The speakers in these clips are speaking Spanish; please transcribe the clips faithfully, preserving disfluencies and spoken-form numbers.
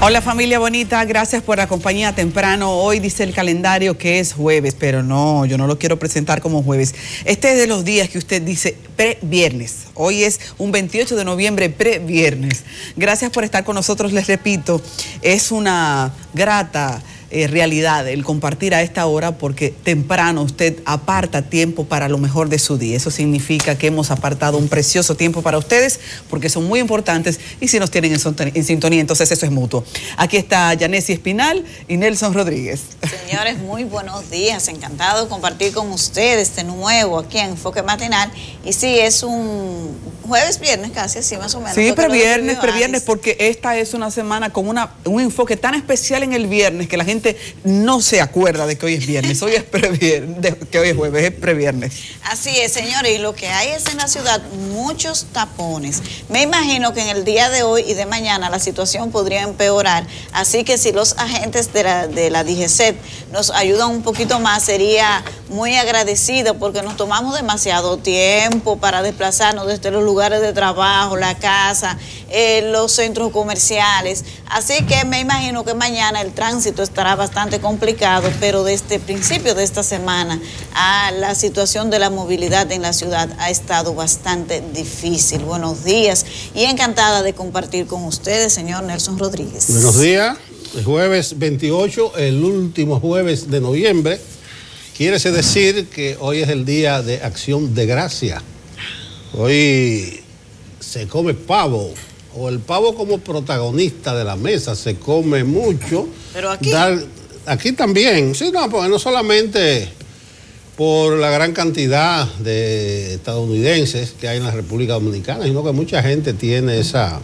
Hola familia bonita, gracias por la compañía temprano. Hoy dice el calendario que es jueves, pero no, yo no lo quiero presentar como jueves. Este es de los días que usted dice pre-viernes. Hoy es un veintiocho de noviembre, pre-viernes. Gracias por estar con nosotros, les repito, es una grata Eh, realidad el compartir a esta hora, porque temprano usted aparta tiempo para lo mejor de su día. Eso significa que hemos apartado un precioso tiempo para ustedes, porque son muy importantes y si nos tienen en, en sintonía, entonces eso es mutuo. Aquí está Yanessi Espinal y Nelson Rodríguez. Señores, muy buenos días. Encantado de compartir con ustedes de nuevo aquí en Enfoque Matinal. Y sí, es un jueves, viernes casi, así más o menos. Sí, previernes, previernes, porque esta es una semana con una, un enfoque tan especial en el viernes que la gente no se acuerda de que hoy es viernes, hoy es previernes, que hoy es jueves, es previernes. Así es, señores, y lo que hay es en la ciudad muchos tapones. Me imagino que en el día de hoy y de mañana la situación podría empeorar, así que si los agentes de la, de la D G C E T nos ayudan un poquito más, sería muy agradecido, porque nos tomamos demasiado tiempo para desplazarnos desde los lugares de trabajo, la casa, eh, los centros comerciales, así que me imagino que mañana el tránsito estará bastante complicado, pero desde el principio de esta semana a la situación de la movilidad en la ciudad ha estado bastante difícil. Buenos días y encantada de compartir con ustedes, señor Nelson Rodríguez. Buenos días, el jueves veintiocho, el último jueves de noviembre, quiere decir que hoy es el día de Acción de Gracia. Hoy se come pavo, o el pavo como protagonista de la mesa, se come mucho. Pero aquí... Dar, aquí también, sí, no, pues no solamente por la gran cantidad de estadounidenses que hay en la República Dominicana, sino que mucha gente tiene esa,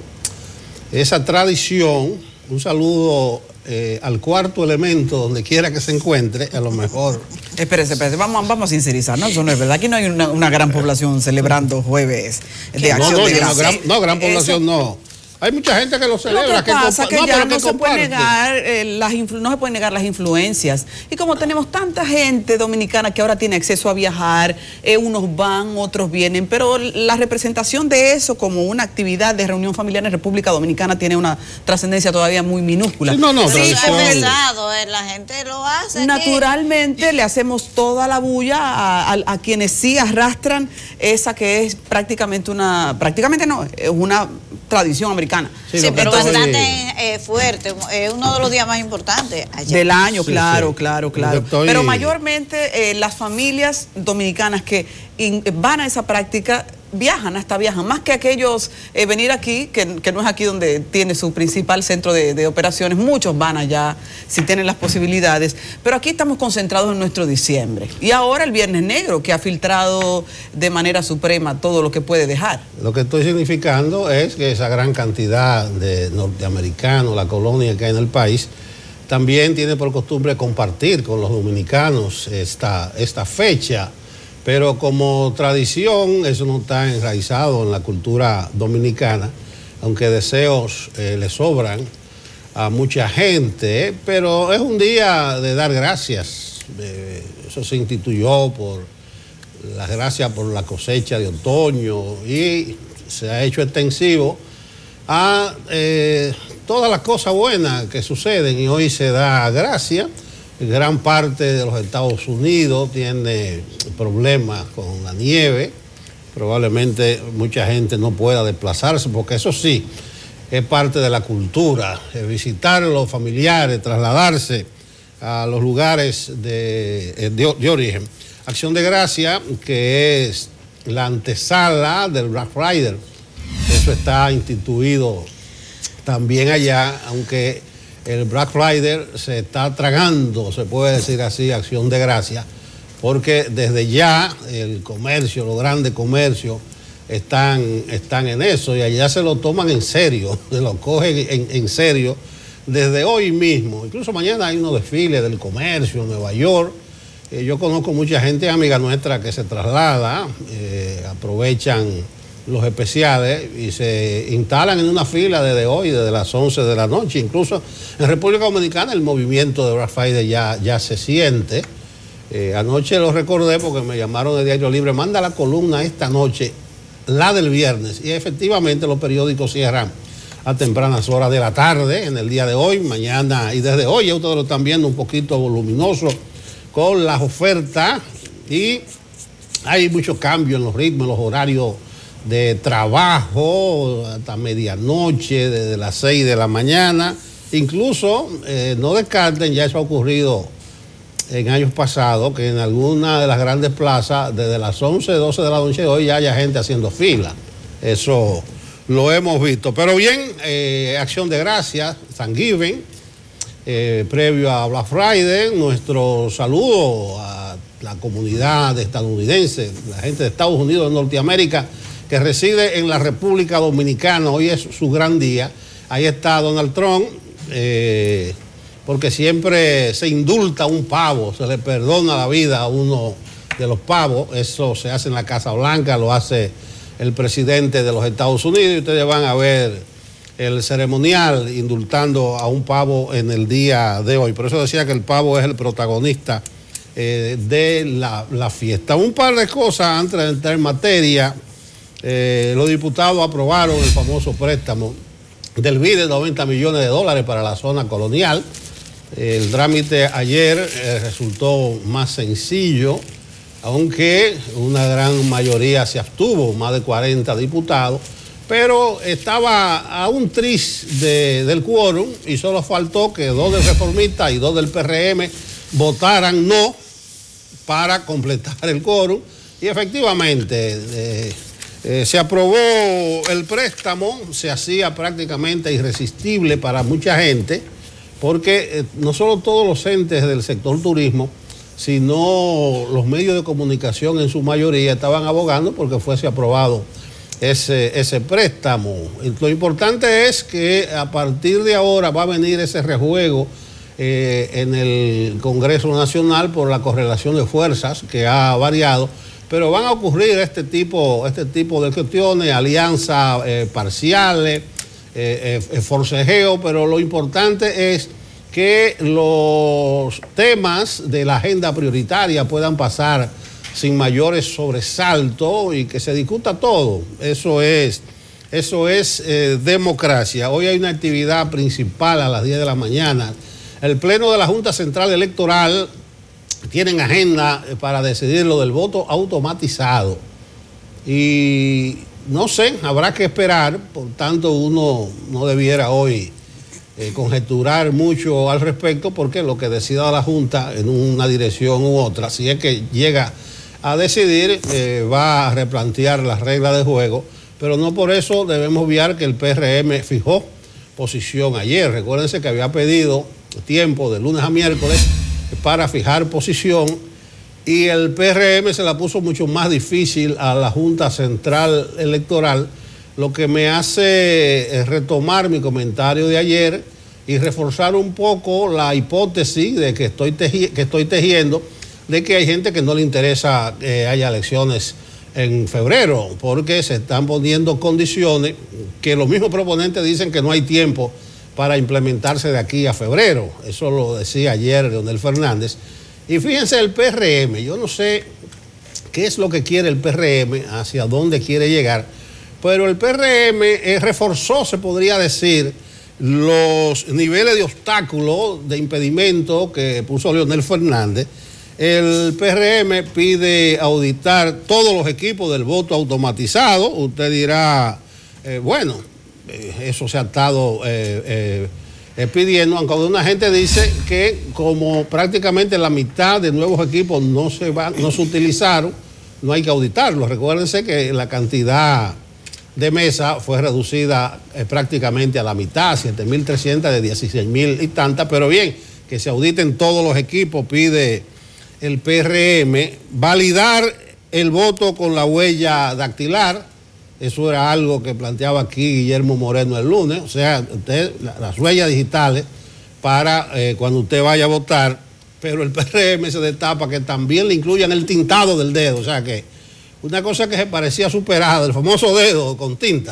esa tradición. Un saludo eh, al cuarto elemento, donde quiera que se encuentre, a lo mejor... Espérese, espérese, vamos, vamos a sincerizar, ¿no? Eso no es verdad. Aquí no hay una, una gran población celebrando jueves de Acción no, no, de Gracias. No, gran, no, gran población Eso, no. Hay mucha gente que lo celebra. Lo que pasa es que, que, no, ya no que se puede negar eh, las no se pueden negar las influencias. Y como tenemos tanta gente dominicana que ahora tiene acceso a viajar, eh, unos van, otros vienen, pero la representación de eso como una actividad de reunión familiar en República Dominicana tiene una trascendencia todavía muy minúscula. Sí, no, no, sí, es pesado, eh, la gente lo hace. Naturalmente aquí le hacemos toda la bulla a, a, a quienes sí arrastran esa que es prácticamente una, prácticamente no, es una tradición americana. Sí, sí, pero entonces, bastante eh, fuerte, es eh, uno de los días más importantes allá. Del año, sí, claro, sí. claro, claro. Estoy... Pero mayormente eh, las familias dominicanas que in, van a esa práctica viajan, hasta viajan, más que aquellos eh, venir aquí, que, que no es aquí donde tiene su principal centro de, de operaciones, muchos van allá si tienen las posibilidades, pero aquí estamos concentrados en nuestro diciembre. Y ahora el Viernes Negro, que ha filtrado de manera suprema todo lo que puede dejar. Lo que estoy significando es que esa gran cantidad de norteamericanos, la colonia que hay en el país, también tiene por costumbre compartir con los dominicanos esta, esta fecha. Pero como tradición, eso no está enraizado en la cultura dominicana, aunque deseos eh, le sobran a mucha gente, pero es un día de dar gracias. Eh, eso se instituyó por las gracias por la cosecha de otoño y se ha hecho extensivo a eh, todas las cosas buenas que suceden, y hoy se da gracia. Gran parte de los Estados Unidos tiene problemas con la nieve. Probablemente mucha gente no pueda desplazarse, porque eso sí, es parte de la cultura, visitar a los familiares, trasladarse a los lugares de, de, de origen. Acción de Gracia, que es la antesala del Black Friday. Eso está instituido también allá, aunque el Black Friday se está tragando, se puede decir así, Acción de Gracia, porque desde ya el comercio, los grandes comercios están, están en eso, y allá se lo toman en serio, se lo cogen en, en serio desde hoy mismo. Incluso mañana hay unos desfiles del comercio en Nueva York. Eh, yo conozco mucha gente, amiga nuestra, que se traslada, eh, aprovechan los especiales y se instalan en una fila desde hoy, desde las once de la noche. Incluso en República Dominicana el movimiento de Black Friday ya, ya se siente. Eh, anoche lo recordé porque me llamaron de Diario Libre, manda la columna esta noche, la del viernes, y efectivamente los periódicos cierran a tempranas horas de la tarde, en el día de hoy, mañana y desde hoy. Ya ustedes lo están viendo un poquito voluminoso con las ofertas y hay muchos cambios en los ritmos, en los horarios de trabajo, hasta medianoche, desde las seis de la mañana. Incluso, eh, no descarten, ya eso ha ocurrido en años pasados, que en alguna de las grandes plazas, desde las once, doce de la noche hoy ya haya gente haciendo fila. Eso lo hemos visto. Pero bien, eh, Acción de Gracias, Thanksgiving, eh, previo a Black Friday, nuestro saludo a la comunidad estadounidense, la gente de Estados Unidos, de Norteamérica, que reside en la República Dominicana. Hoy es su gran día. Ahí está Donald Trump, eh, porque siempre se indulta un pavo, se le perdona la vida a uno de los pavos. Eso se hace en la Casa Blanca, lo hace el presidente de los Estados Unidos, y ustedes van a ver el ceremonial indultando a un pavo en el día de hoy. Por eso decía que el pavo es el protagonista eh, de la, la fiesta. Un par de cosas antes de entrar en materia. Eh, los diputados aprobaron el famoso préstamo del B I D de noventa millones de dólares para la zona colonial. El trámite ayer eh, resultó más sencillo, aunque una gran mayoría se abstuvo, más de cuarenta diputados, pero estaba a un tris de, del quórum y solo faltó que dos del Reformista y dos del P R M votaran no para completar el quórum, y efectivamente eh, Eh, se aprobó el préstamo. Se hacía prácticamente irresistible para mucha gente, porque eh, no solo todos los entes del sector turismo, sino los medios de comunicación en su mayoría estaban abogando porque fuese aprobado ese, ese préstamo. Y lo importante es que a partir de ahora va a venir ese rejuego eh, en el Congreso Nacional por la correlación de fuerzas que ha variado. Pero van a ocurrir este tipo, este tipo de cuestiones, alianzas eh, parciales, eh, eh, forcejeo, pero lo importante es que los temas de la agenda prioritaria puedan pasar sin mayores sobresaltos y que se discuta todo. Eso es, eso es eh, democracia. Hoy hay una actividad principal a las diez de la mañana. El Pleno de la Junta Central Electoral tienen agenda para decidir lo del voto automatizado. Y no sé, habrá que esperar, por tanto uno no debiera hoy eh, conjeturar mucho al respecto, porque lo que decida la Junta en una dirección u otra, si es que llega a decidir, eh, va a replantear las reglas de juego, pero no por eso debemos obviar que el P R M fijó posición ayer. Recuérdense que había pedido tiempo de lunes a miércoles para fijar posición, y el P R M se la puso mucho más difícil a la Junta Central Electoral, lo que me hace retomar mi comentario de ayer y reforzar un poco la hipótesis de que estoy, teji que estoy tejiendo, de que hay gente que no le interesa que haya elecciones en febrero, porque se están poniendo condiciones que los mismos proponentes dicen que no hay tiempo para implementarse de aquí a febrero. Eso lo decía ayer Leonel Fernández. Y fíjense, el P R M, yo no sé qué es lo que quiere el P R M, hacia dónde quiere llegar, pero el P R M eh, reforzó, se podría decir, los niveles de obstáculos, de impedimento que puso Leonel Fernández. El P R M pide auditar todos los equipos del voto automatizado. Usted dirá, eh, bueno, eso se ha estado eh, eh, pidiendo, aunque una gente dice que como prácticamente la mitad de nuevos equipos no se, va, no se utilizaron, no hay que auditarlos. Recuérdense que la cantidad de mesas fue reducida eh, prácticamente a la mitad, siete mil trescientas de dieciséis mil y tantas, pero bien, que se auditen todos los equipos, pide el P R M. Validar el voto con la huella dactilar. Eso era algo que planteaba aquí Guillermo Moreno el lunes. O sea, usted, las huellas digitales para eh, cuando usted vaya a votar, pero el P R M se destapa que también le incluyan el tintado del dedo. O sea que una cosa que se parecía superada, el famoso dedo con tinta,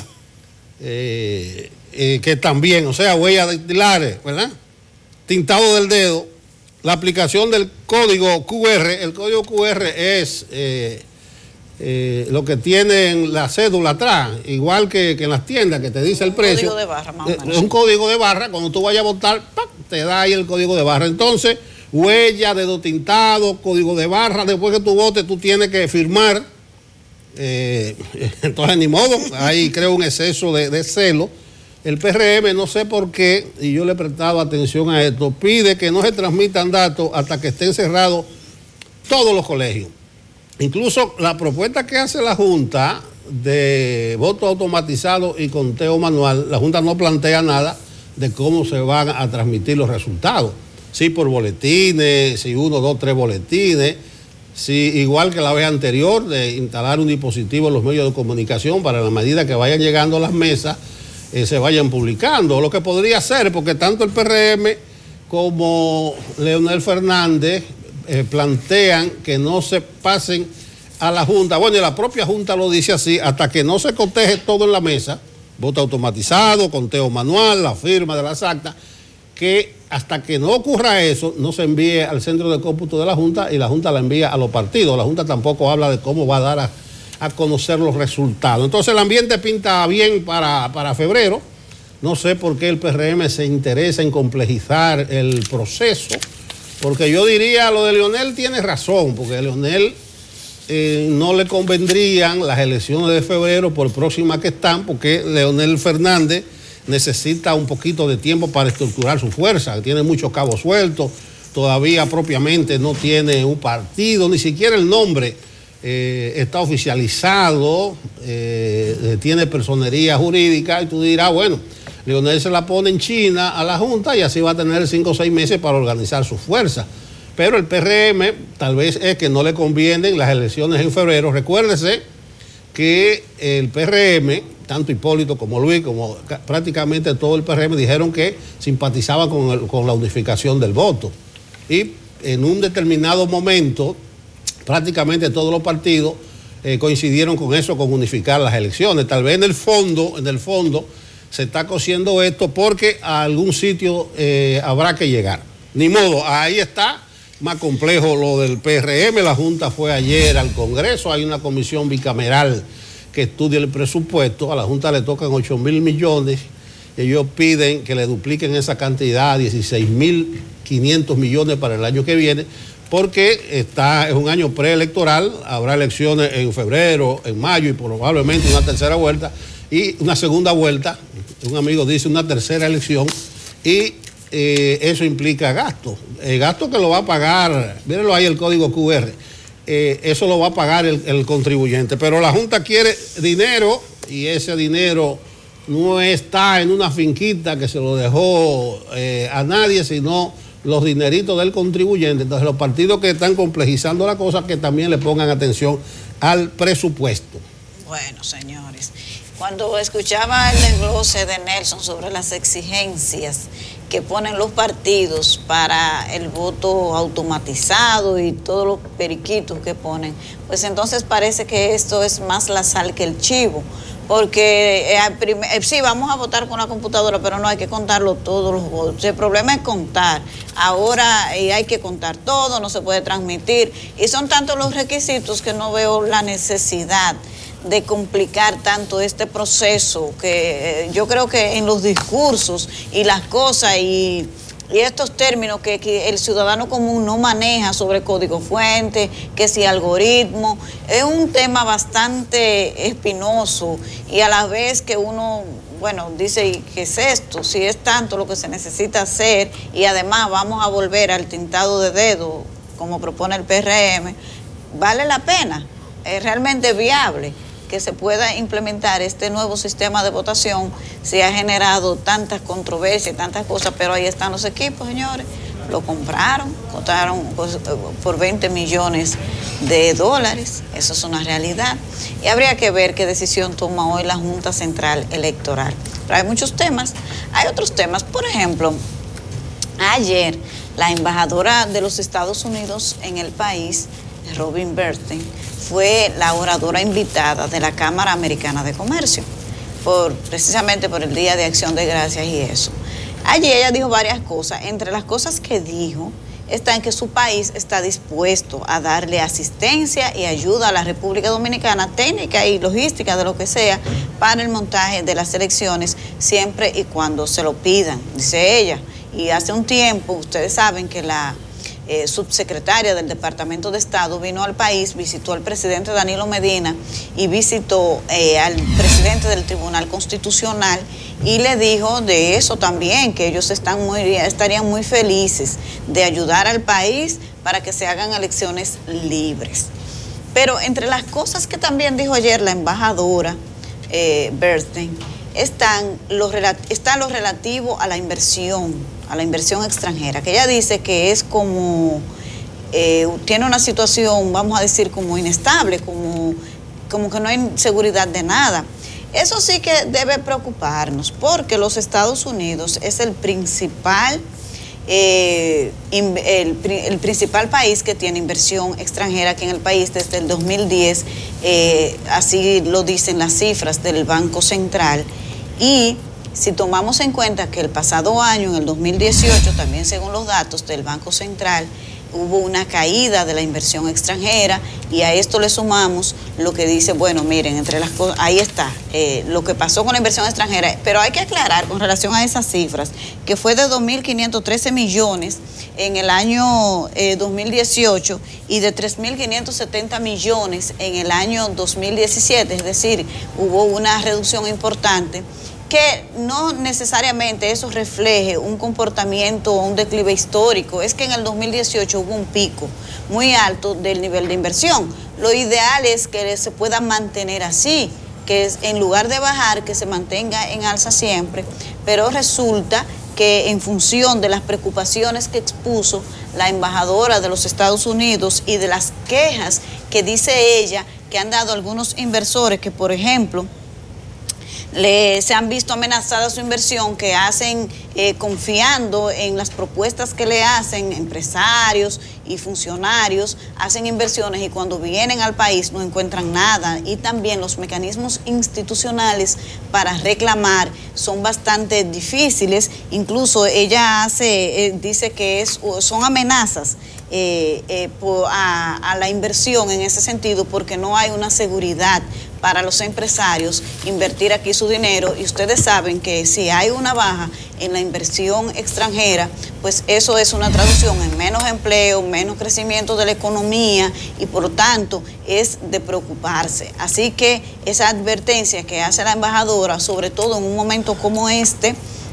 eh, eh, que también, o sea, huellas dactilares, ¿verdad? Tintado del dedo, la aplicación del código Q R. El código Q R es... Eh, eh, lo que tienen la cédula atrás, igual que, que en las tiendas que te dice el precio. Un código de barra, más o menos. Es un código de barra, cuando tú vayas a votar, ¡pac!, te da ahí el código de barra. Entonces, huella, dedo tintado, código de barra, después que tú votes tú tienes que firmar. Eh, entonces, ni modo, ahí creo un exceso de, de celo. El P R M, no sé por qué, y yo le he prestado atención a esto, pide que no se transmitan datos hasta que estén cerrados todos los colegios. Incluso la propuesta que hace la Junta de voto automatizado y conteo manual, la Junta no plantea nada de cómo se van a transmitir los resultados. Si por boletines, si uno, dos, tres boletines, si igual que la vez anterior de instalar un dispositivo en los medios de comunicación para la medida que vayan llegando a las mesas, eh, se vayan publicando. Lo que podría ser, porque tanto el P R M como Leonel Fernández eh, plantean que no se pasen a la Junta. Bueno, y la propia Junta lo dice así, hasta que no se coteje todo en la mesa, voto automatizado, conteo manual, la firma de las actas, que hasta que no ocurra eso, no se envíe al centro de cómputo de la Junta y la Junta la envía a los partidos. La Junta tampoco habla de cómo va a dar a, a conocer los resultados. Entonces el ambiente pinta bien para, para febrero. No sé por qué el P R M se interesa en complejizar el proceso, porque yo diría, lo de Leonel tiene razón, porque Leonel eh, no le convendrían las elecciones de febrero por próximas que están, porque Leonel Fernández necesita un poquito de tiempo para estructurar su fuerza, tiene muchos cabos sueltos, todavía propiamente no tiene un partido, ni siquiera el nombre eh, está oficializado, eh, tiene personería jurídica, y tú dirás, bueno, Leonel se la pone en China a la Junta y así va a tener cinco o seis meses para organizar su fuerza. Pero el P R M tal vez es que no le convienen las elecciones en febrero. Recuérdese que el P R M, tanto Hipólito como Luis, como prácticamente todo el P R M, dijeron que simpatizaban con, el, con la unificación del voto. Y en un determinado momento, prácticamente todos los partidos eh, coincidieron con eso, con unificar las elecciones. Tal vez en el fondo, en el fondo, se está cosiendo esto porque a algún sitio eh, habrá que llegar. Ni modo, ahí está. Más complejo lo del P R M. La Junta fue ayer al Congreso. Hay una comisión bicameral que estudia el presupuesto. A la Junta le tocan ocho mil millones. Ellos piden que le dupliquen esa cantidad a dieciséis mil quinientos millones para el año que viene, porque está, es un año preelectoral. Habrá elecciones en febrero, en mayo y probablemente una tercera vuelta y una segunda vuelta. Un amigo dice una tercera elección y eh, eso implica gasto. El gasto que lo va a pagar, mírenlo ahí el código Q R, eh, eso lo va a pagar el, el contribuyente. Pero la Junta quiere dinero y ese dinero no está en una finquita que se lo dejó eh, a nadie, sino los dineritos del contribuyente. Entonces los partidos que están complejizando la cosa, que también le pongan atención al presupuesto. Bueno, señores, cuando escuchaba el desglose de Nelson sobre las exigencias que ponen los partidos para el voto automatizado y todos los periquitos que ponen, pues entonces parece que esto es más la sal que el chivo, porque eh, eh, sí, vamos a votar con la computadora, pero no hay que contarlo todos los votos. El problema es contar. Ahora eh, hay que contar todo, no se puede transmitir, y son tantos los requisitos que no veo la necesidad de complicar tanto este proceso, que eh, yo creo que en los discursos y las cosas y, y estos términos que, que el ciudadano común no maneja sobre código fuente, que si algoritmo, es un tema bastante espinoso y a la vez que uno, bueno, dice, ¿y qué es esto? Si es tanto lo que se necesita hacer y además vamos a volver al tintado de dedo, como propone el P R M, ¿vale la pena? ¿Es realmente viable que se pueda implementar este nuevo sistema de votación? Se ha generado tantas controversias, tantas cosas, pero ahí están los equipos, señores. Lo compraron, costaron pues, por veinte millones de dólares. Eso es una realidad. Y habría que ver qué decisión toma hoy la Junta Central Electoral. Pero hay muchos temas. Hay otros temas. Por ejemplo, ayer la embajadora de los Estados Unidos en el país, Robin Bernstein, fue la oradora invitada de la Cámara Americana de Comercio, por, precisamente por el Día de Acción de Gracias y eso. Allí ella dijo varias cosas. Entre las cosas que dijo está en que su país está dispuesto a darle asistencia y ayuda a la República Dominicana, técnica y logística de lo que sea, para el montaje de las elecciones, siempre y cuando se lo pidan, dice ella. Y hace un tiempo, ustedes saben que la eh, subsecretaria del Departamento de Estado vino al país, visitó al presidente Danilo Medina y visitó eh, al presidente del Tribunal Constitucional y le dijo de eso también, que ellos están muy, estarían muy felices de ayudar al país para que se hagan elecciones libres. Pero entre las cosas que también dijo ayer la embajadora eh, Bernstein, están lo, está lo relativo a la inversión, a la inversión extranjera, que ella dice que es como, eh, tiene una situación, vamos a decir, como inestable, como, como que no hay seguridad de nada. Eso sí que debe preocuparnos, porque los Estados Unidos es el principal, eh, el, el principal país que tiene inversión extranjera aquí en el país desde el dos mil diez, eh, así lo dicen las cifras del Banco Central. Y si tomamos en cuenta que el pasado año, en el dos mil dieciocho, también según los datos del Banco Central, hubo una caída de la inversión extranjera, y a esto le sumamos lo que dice, bueno, miren, entre las cosas, ahí está, eh, lo que pasó con la inversión extranjera, pero hay que aclarar con relación a esas cifras, que fue de dos mil quinientos trece millones en el año eh, dos mil dieciocho y de tres mil quinientos setenta millones en el año dos mil diecisiete, es decir, hubo una reducción importante, que no necesariamente eso refleje un comportamiento o un declive histórico. Es que en el dos mil dieciocho hubo un pico muy alto del nivel de inversión. Lo ideal es que se pueda mantener así, que es, en lugar de bajar, que se mantenga en alza siempre, pero resulta que en función de las preocupaciones que expuso la embajadora de los Estados Unidos y de las quejas que dice ella que han dado algunos inversores que, por ejemplo, Le, se han visto amenazada su inversión, que hacen eh, confiando en las propuestas que le hacen empresarios y funcionarios, hacen inversiones y cuando vienen al país no encuentran nada, y también los mecanismos institucionales para reclamar son bastante difíciles. Incluso ella hace, eh, dice que es, son amenazas eh, eh, por, a, a la inversión en ese sentido, porque no hay una seguridad para los empresarios invertir aquí su dinero, y ustedes saben que si hay una baja en la inversión extranjera, pues eso es una traducción en menos empleo, menos crecimiento de la economía, y por lo tanto es de preocuparse. Así que esa advertencia que hace la embajadora, sobre todo en un momento como este,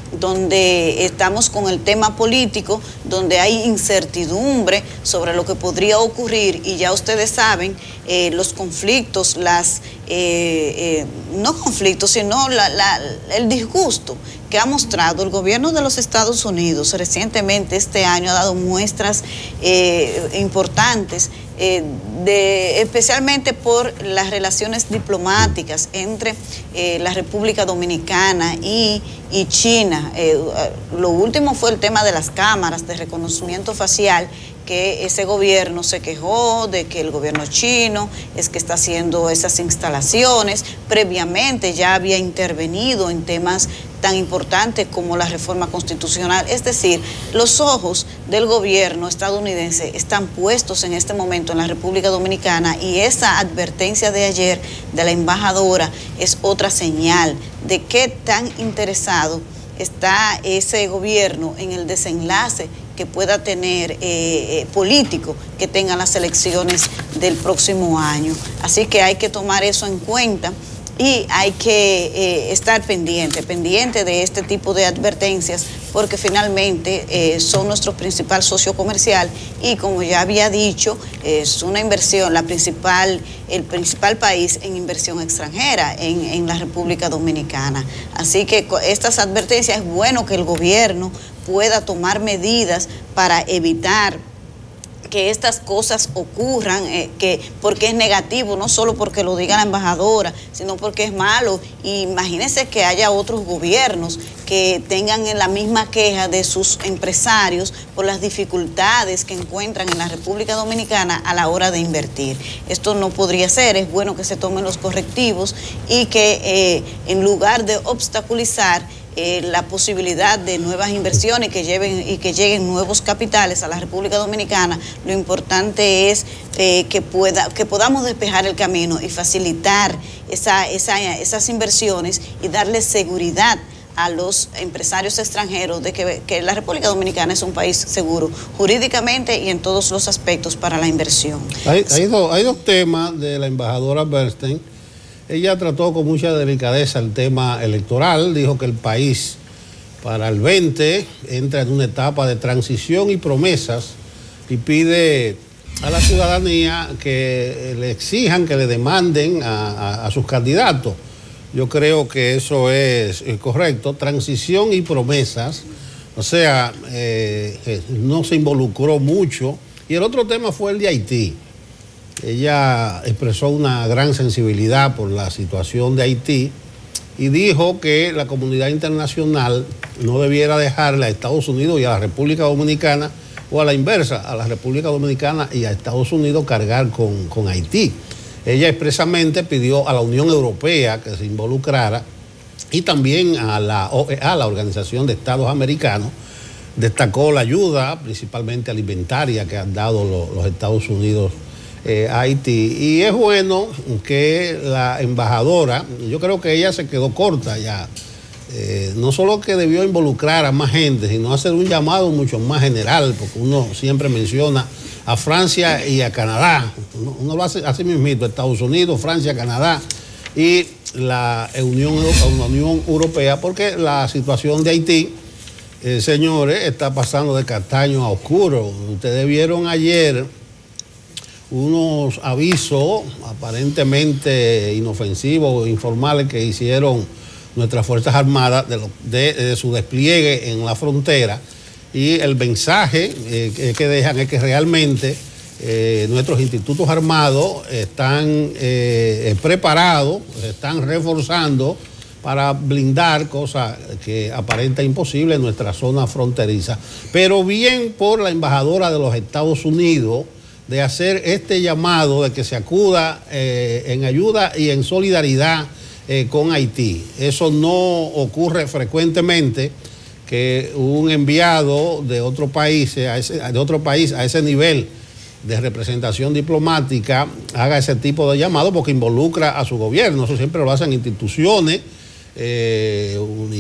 donde estamos con el tema político, donde hay incertidumbre sobre lo que podría ocurrir, y ya ustedes saben eh, los conflictos, las eh, eh, no conflictos, sino la, la, el disgusto que ha mostrado el gobierno de los Estados Unidos recientemente este año. Ha dado muestras eh, importantes, eh, de, especialmente por las relaciones diplomáticas entre eh, la República Dominicana y, y China. Eh, lo último fue el tema de las cámaras de reconocimiento facial, que ese gobierno se quejó de que el gobierno chino es que está haciendo esas instalaciones. Previamente ya había intervenido en temas tan importantes como la reforma constitucional. Es decir, los ojos del gobierno estadounidense están puestos en este momento en la República Dominicana, y esa advertencia de ayer de la embajadora es otra señal de qué tan interesado está ese gobierno en el desenlace que pueda tener eh, eh, político que tengan las elecciones del próximo año. Así que hay que tomar eso en cuenta y hay que eh, estar pendiente, pendiente de este tipo de advertencias, porque finalmente eh, son nuestro principal socio comercial, y como ya había dicho, es una inversión, la principal, el principal país en inversión extranjera en, en la República Dominicana. Así que estas advertencias es bueno que el gobierno pueda tomar medidas para evitar que estas cosas ocurran, eh, que porque es negativo, no solo porque lo diga la embajadora, sino porque es malo. Y imagínense que haya otros gobiernos que tengan la misma queja de sus empresarios por las dificultades que encuentran en la República Dominicana a la hora de invertir. Esto no podría ser. Es bueno que se tomen los correctivos y que eh, en lugar de obstaculizar, eh, la posibilidad de nuevas inversiones que lleven y que lleguen nuevos capitales a la República Dominicana, lo importante es eh, que, pueda, que podamos despejar el camino y facilitar esa, esa, esas inversiones y darle seguridad a los empresarios extranjeros de que, que la República Dominicana es un país seguro, jurídicamente y en todos los aspectos para la inversión. Hay, hay, dos, hay dos temas de la embajadora Bernstein. Ella trató con mucha delicadeza el tema electoral, dijo que el país para el veinte entra en una etapa de transición y promesas y pide a la ciudadanía que le exijan, que le demanden a, a, a sus candidatos. Yo creo que eso es correcto, transición y promesas, o sea, eh, no se involucró mucho. Y el otro tema fue el de Haití. Ella expresó una gran sensibilidad por la situación de Haití y dijo que la comunidad internacional no debiera dejarle a Estados Unidos y a la República Dominicana, o a la inversa, a la República Dominicana y a Estados Unidos cargar con, con Haití. Ella expresamente pidió a la Unión Europea que se involucrara y también a la O E A, la Organización de Estados Americanos. Destacó la ayuda, principalmente alimentaria, que han dado los, los Estados Unidos eh, a Haití. Y es bueno que la embajadora, yo creo que ella se quedó corta ya, eh, no solo que debió involucrar a más gente, sino hacer un llamado mucho más general, porque uno siempre menciona a Francia y a Canadá. Uno, uno lo hace así mismito, Estados Unidos, Francia, Canadá y la Unión, la Unión Europea, porque la situación de Haití, eh, señores, está pasando de castaño a oscuro. Ustedes vieron ayer unos avisos aparentemente inofensivos, informales que hicieron nuestras Fuerzas Armadas de, lo, de, de su despliegue en la frontera. Y el mensaje eh, que dejan es que realmente eh, nuestros institutos armados están eh, preparados, están reforzando para blindar cosas que aparenta imposible en nuestra zona fronteriza. Pero bien por la embajadora de los Estados Unidos de hacer este llamado de que se acuda eh, en ayuda y en solidaridad eh, con Haití. Eso no ocurre frecuentemente, que un enviado de otro país, a ese, de otro país a ese nivel de representación diplomática haga ese tipo de llamado, porque involucra a su gobierno. Eso siempre lo hacen instituciones, eh,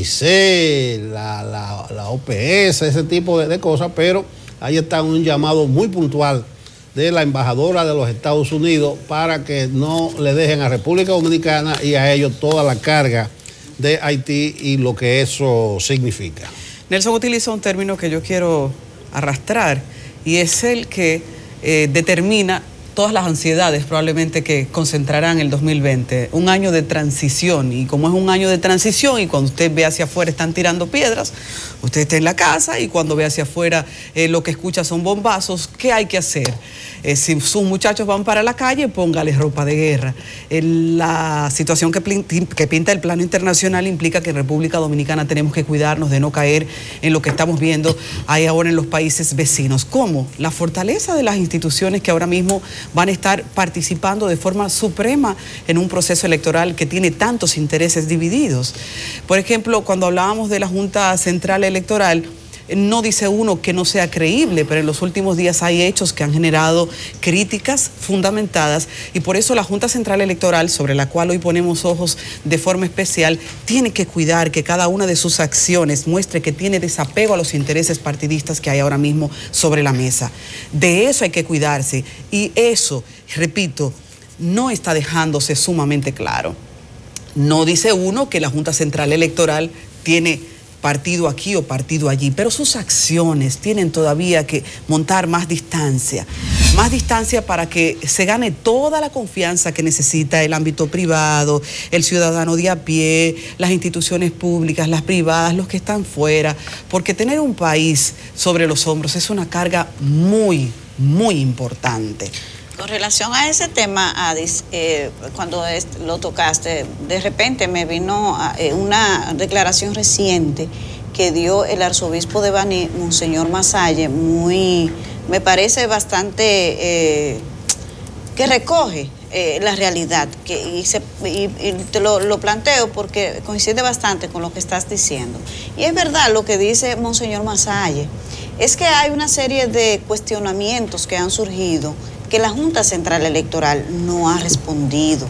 UNICEF, la, la, la O P S, ese tipo de, de cosas, pero ahí está un llamado muy puntual de la embajadora de los Estados Unidos para que no le dejen a República Dominicana y a ellos toda la carga de Haití y lo que eso significa. Nelson utiliza un término que yo quiero arrastrar y es el que eh, determina todas las ansiedades probablemente que concentrarán el dos mil veinte, un año de transición. Y como es un año de transición y cuando usted ve hacia afuera están tirando piedras, usted está en la casa y cuando ve hacia afuera eh, lo que escucha son bombazos, ¿qué hay que hacer? Eh, si sus muchachos van para la calle, póngales ropa de guerra. Eh, la situación que, que pinta el plano internacional implica que en República Dominicana tenemos que cuidarnos de no caer en lo que estamos viendo ahí ahora en los países vecinos. ¿Cómo? La fortaleza de las instituciones que ahora mismo van a estar participando de forma suprema en un proceso electoral que tiene tantos intereses divididos. Por ejemplo, cuando hablábamos de la Junta Central Electoral, no dice uno que no sea creíble, pero en los últimos días hay hechos que han generado críticas fundamentadas y por eso la Junta Central Electoral, sobre la cual hoy ponemos ojos de forma especial, tiene que cuidar que cada una de sus acciones muestre que tiene desapego a los intereses partidistas que hay ahora mismo sobre la mesa. De eso hay que cuidarse y eso, repito, no está dejándose sumamente claro. No dice uno que la Junta Central Electoral tiene partido aquí o partido allí, pero sus acciones tienen todavía que montar más distancia, más distancia para que se gane toda la confianza que necesita el ámbito privado, el ciudadano de a pie, las instituciones públicas, las privadas, los que están fuera, porque tener un país sobre los hombros es una carga muy, muy importante. Con relación a ese tema, Adis, eh, cuando es, lo tocaste, de repente me vino eh, una declaración reciente que dio el arzobispo de Baní, Monseñor Masalle, muy, me parece bastante, eh, que recoge eh, la realidad. Que, y, se, y, y te lo, lo planteo porque coincide bastante con lo que estás diciendo. Y es verdad lo que dice Monseñor Masalle, es que hay una serie de cuestionamientos que han surgido que la Junta Central Electoral no ha respondido.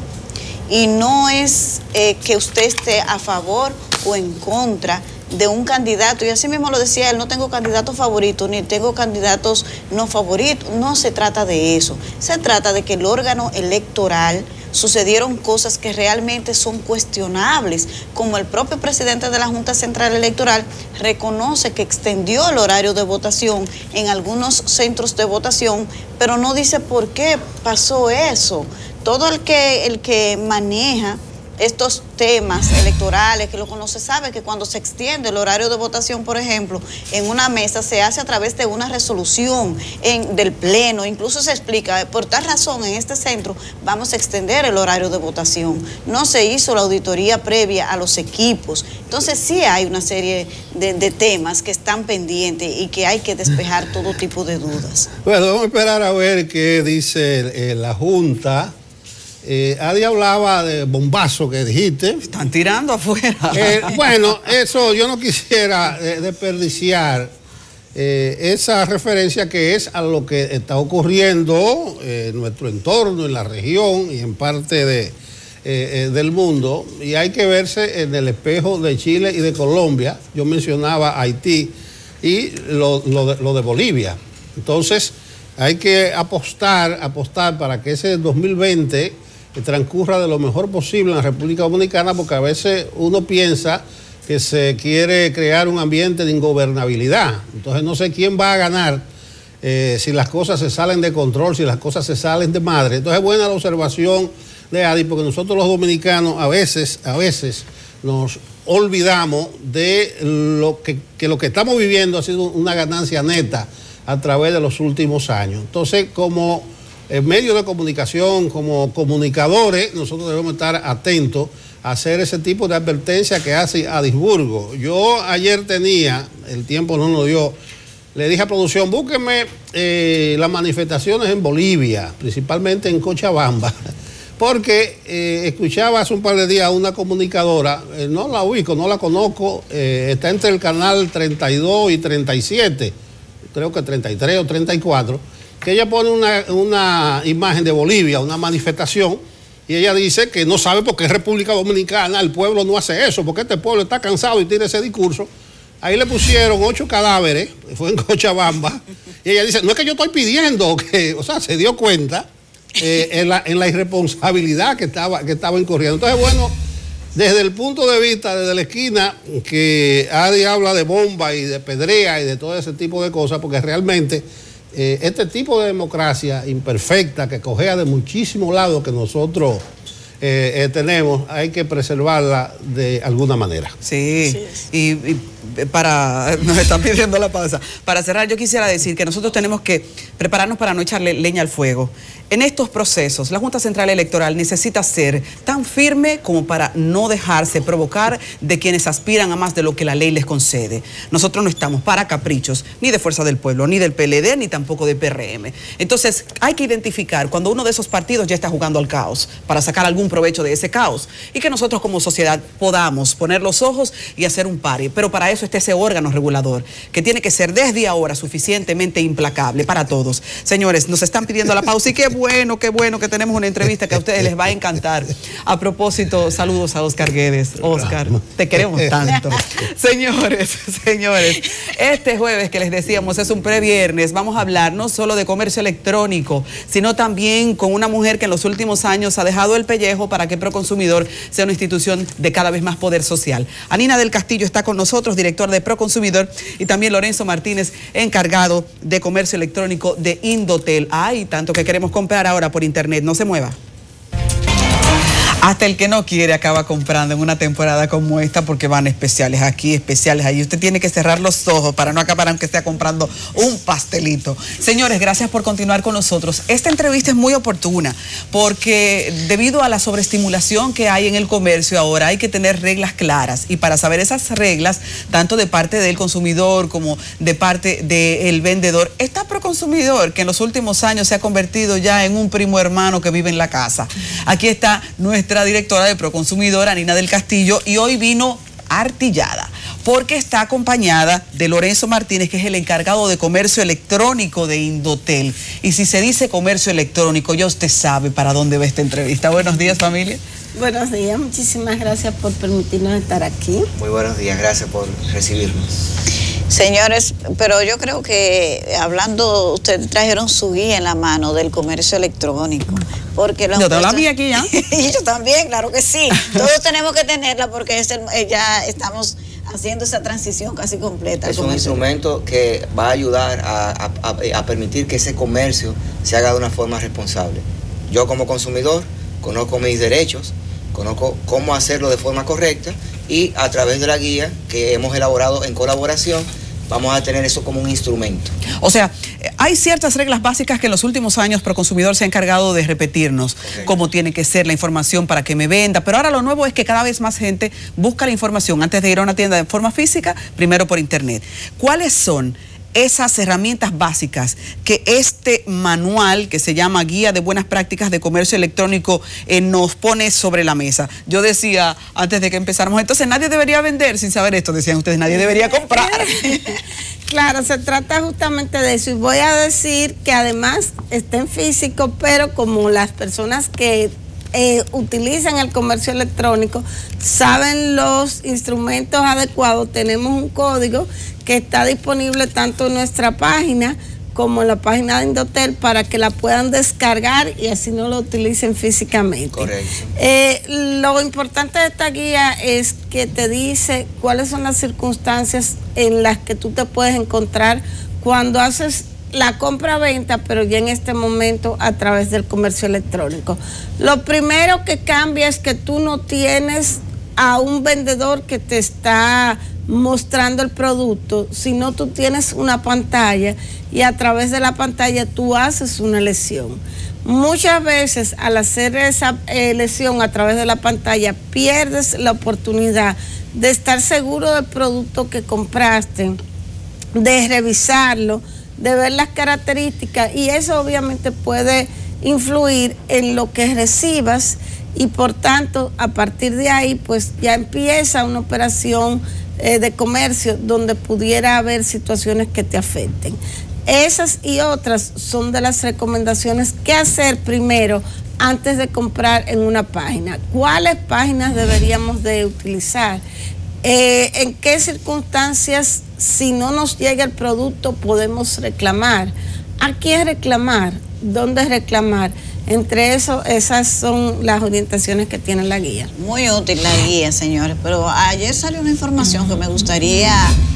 Y no es eh, que usted esté a favor o en contra de un candidato, y así mismo lo decía él, no tengo candidato favorito, ni tengo candidatos no favoritos, no se trata de eso, se trata de que el órgano electoral sucedieron cosas que realmente son cuestionables, como el propio presidente de la Junta Central Electoral reconoce que extendió el horario de votación en algunos centros de votación, pero no dice por qué pasó eso. Todo el que, el que maneja estos temas electorales, que lo conoce, sabe que cuando se extiende el horario de votación, por ejemplo, en una mesa, se hace a través de una resolución en, del pleno, incluso se explica, por tal razón, en este centro vamos a extender el horario de votación. No se hizo la auditoría previa a los equipos. Entonces sí hay una serie de, de temas que están pendientes y que hay que despejar todo tipo de dudas. Bueno, vamos a esperar a ver qué dice eh, la Junta. Eh, Adi hablaba de bombazo que dijiste. Están tirando afuera. Eh, bueno, eso yo no quisiera eh, desperdiciar eh, esa referencia que es a lo que está ocurriendo eh, en nuestro entorno, en la región y en parte de, eh, eh, del mundo. Y hay que verse en el espejo de Chile y de Colombia. Yo mencionaba Haití y lo, lo, de, lo de Bolivia. Entonces, hay que apostar, apostar para que ese dos mil veinte que transcurra de lo mejor posible en la República Dominicana, porque a veces uno piensa que se quiere crear un ambiente de ingobernabilidad. Entonces no sé quién va a ganar eh, si las cosas se salen de control, si las cosas se salen de madre. Entonces es buena la observación de Adi, porque nosotros los dominicanos a veces, a veces nos olvidamos de lo que, que lo que estamos viviendo ha sido una ganancia neta a través de los últimos años. Entonces, como en medios de comunicación, como comunicadores, nosotros debemos estar atentos a hacer ese tipo de advertencia que hace Adisburgo. Yo ayer tenía, el tiempo no nos dio, le dije a producción, búsquenme eh, las manifestaciones en Bolivia, principalmente en Cochabamba, porque eh, escuchaba hace un par de días a una comunicadora, eh, no la ubico, no la conozco, eh, está entre el canal treinta y dos y treinta y siete, creo que treinta y tres o treinta y cuatro, que ella pone una, una imagen de Bolivia, una manifestación, y ella dice que no sabe por qué República Dominicana el pueblo no hace eso, porque este pueblo está cansado y tiene ese discurso. Ahí le pusieron ocho cadáveres, fue en Cochabamba, y ella dice, no es que yo estoy pidiendo, que, o sea, se dio cuenta eh, en, la, en la irresponsabilidad que estaba, que estaba incurriendo. Entonces, bueno, desde el punto de vista, desde la esquina, que Adi habla de bomba y de pedrea y de todo ese tipo de cosas, porque realmente Eh, este tipo de democracia imperfecta que cojea de muchísimos lados que nosotros eh, eh, tenemos, hay que preservarla de alguna manera. Sí, sí. Y, y para, nos están pidiendo la pausa. Para cerrar, yo quisiera decir que nosotros tenemos que prepararnos para no echarle leña al fuego. En estos procesos, la Junta Central Electoral necesita ser tan firme como para no dejarse provocar de quienes aspiran a más de lo que la ley les concede. Nosotros no estamos para caprichos, ni de Fuerza del Pueblo, ni del P L D, ni tampoco de P R M. Entonces, hay que identificar cuando uno de esos partidos ya está jugando al caos, para sacar algún provecho de ese caos, y que nosotros como sociedad podamos poner los ojos y hacer un pari. Pero para eso está ese órgano regulador, que tiene que ser desde ahora suficientemente implacable para todos. Señores, nos están pidiendo la pausa y qué bueno, qué bueno que tenemos una entrevista que a ustedes les va a encantar. A propósito, saludos a Oscar Guedes. Oscar, te queremos tanto. Señores, señores, este jueves que les decíamos es un previernes, vamos a hablar no solo de comercio electrónico, sino también con una mujer que en los últimos años ha dejado el pellejo para que Proconsumidor sea una institución de cada vez más poder social. Anina del Castillo está con nosotros, director de Proconsumidor, y también Lorenzo Martínez, encargado de comercio electrónico de Indotel. Ay, tanto que queremos comprar ahora por internet, no se mueva. Hasta el que no quiere acaba comprando en una temporada como esta porque van especiales aquí, especiales allí. Usted tiene que cerrar los ojos para no acabar aunque esté comprando un pastelito. Señores, gracias por continuar con nosotros. Esta entrevista es muy oportuna porque debido a la sobreestimulación que hay en el comercio ahora hay que tener reglas claras, y para saber esas reglas, tanto de parte del consumidor como de parte del vendedor, está Proconsumidor, que en los últimos años se ha convertido ya en un primo hermano que vive en la casa. Aquí está nuestra directora de Proconsumidor, Anina del Castillo, y hoy vino artillada porque está acompañada de Lorenzo Martínez, que es el encargado de comercio electrónico de Indotel. Y si se dice comercio electrónico, ya usted sabe para dónde va esta entrevista. Buenos días, familia. Buenos días, muchísimas gracias por permitirnos estar aquí. Muy buenos días, gracias por recibirnos. Señores, pero yo creo que hablando, ustedes trajeron su guía en la mano del comercio electrónico. Porque yo tengo la mía aquí ya. Y yo también, claro que sí. Todos tenemos que tenerla porque es el, ya estamos haciendo esa transición casi completa. Es un instrumento que va a ayudar a, a, a permitir que ese comercio se haga de una forma responsable. Yo como consumidor conozco mis derechos, conozco cómo hacerlo de forma correcta, y a través de la guía que hemos elaborado en colaboración vamos a tener eso como un instrumento. O sea, hay ciertas reglas básicas que en los últimos años Proconsumidor se ha encargado de repetirnos, okay, cómo tiene que ser la información para que me venda, pero ahora lo nuevo es que cada vez más gente busca la información antes de ir a una tienda de forma física, primero por internet. ¿Cuáles son esas herramientas básicas que este manual, que se llama Guía de Buenas Prácticas de Comercio Electrónico, eh, nos pone sobre la mesa? Yo decía antes de que empezáramos, entonces nadie debería vender sin saber esto, decían ustedes, nadie debería comprar. Claro, se trata justamente de eso, y voy a decir que además está en físico, pero como las personas que Eh, utilizan el comercio electrónico saben los instrumentos adecuados, tenemos un código que está disponible tanto en nuestra página como en la página de Indotel para que la puedan descargar y así no lo utilicen físicamente. Correcto. Eh, lo importante de esta guía es que te dice cuáles son las circunstancias en las que tú te puedes encontrar cuando haces la compra-venta, pero ya en este momento a través del comercio electrónico. Lo primero que cambia es que tú no tienes a un vendedor que te está mostrando el producto, sino tú tienes una pantalla y a través de la pantalla tú haces una elección. Muchas veces al hacer esa elección a través de la pantalla pierdes la oportunidad de estar seguro del producto que compraste, de revisarlo, de ver las características, y eso obviamente puede influir en lo que recibas, y por tanto a partir de ahí pues ya empieza una operación eh, de comercio donde pudiera haber situaciones que te afecten. Esas y otras son de las recomendaciones que hacer primero antes de comprar en una página. ¿Cuáles páginas deberíamos de utilizar? Eh, ¿En qué circunstancias, si no nos llega el producto, podemos reclamar? ¿A quién reclamar? ¿Dónde reclamar? Entre eso, esas son las orientaciones que tiene la guía. Muy útil la guía, señores, pero ayer salió una información que me gustaría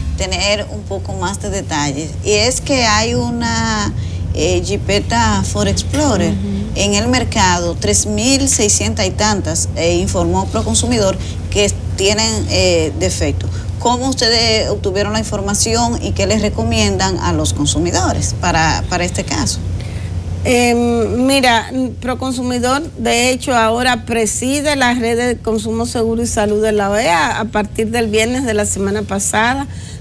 tener un poco más de detalles, y es que hay una eh, Jeepeta Ford Explorer uh-huh. en el mercado, tres mil seiscientas y tantas, eh, informó Proconsumidor que tienen eh, defectos. ¿Cómo ustedes obtuvieron la información y qué les recomiendan a los consumidores para, para este caso? Eh, mira, Proconsumidor de hecho ahora preside la red de consumo seguro y salud de la O E A. A partir del viernes de la semana pasada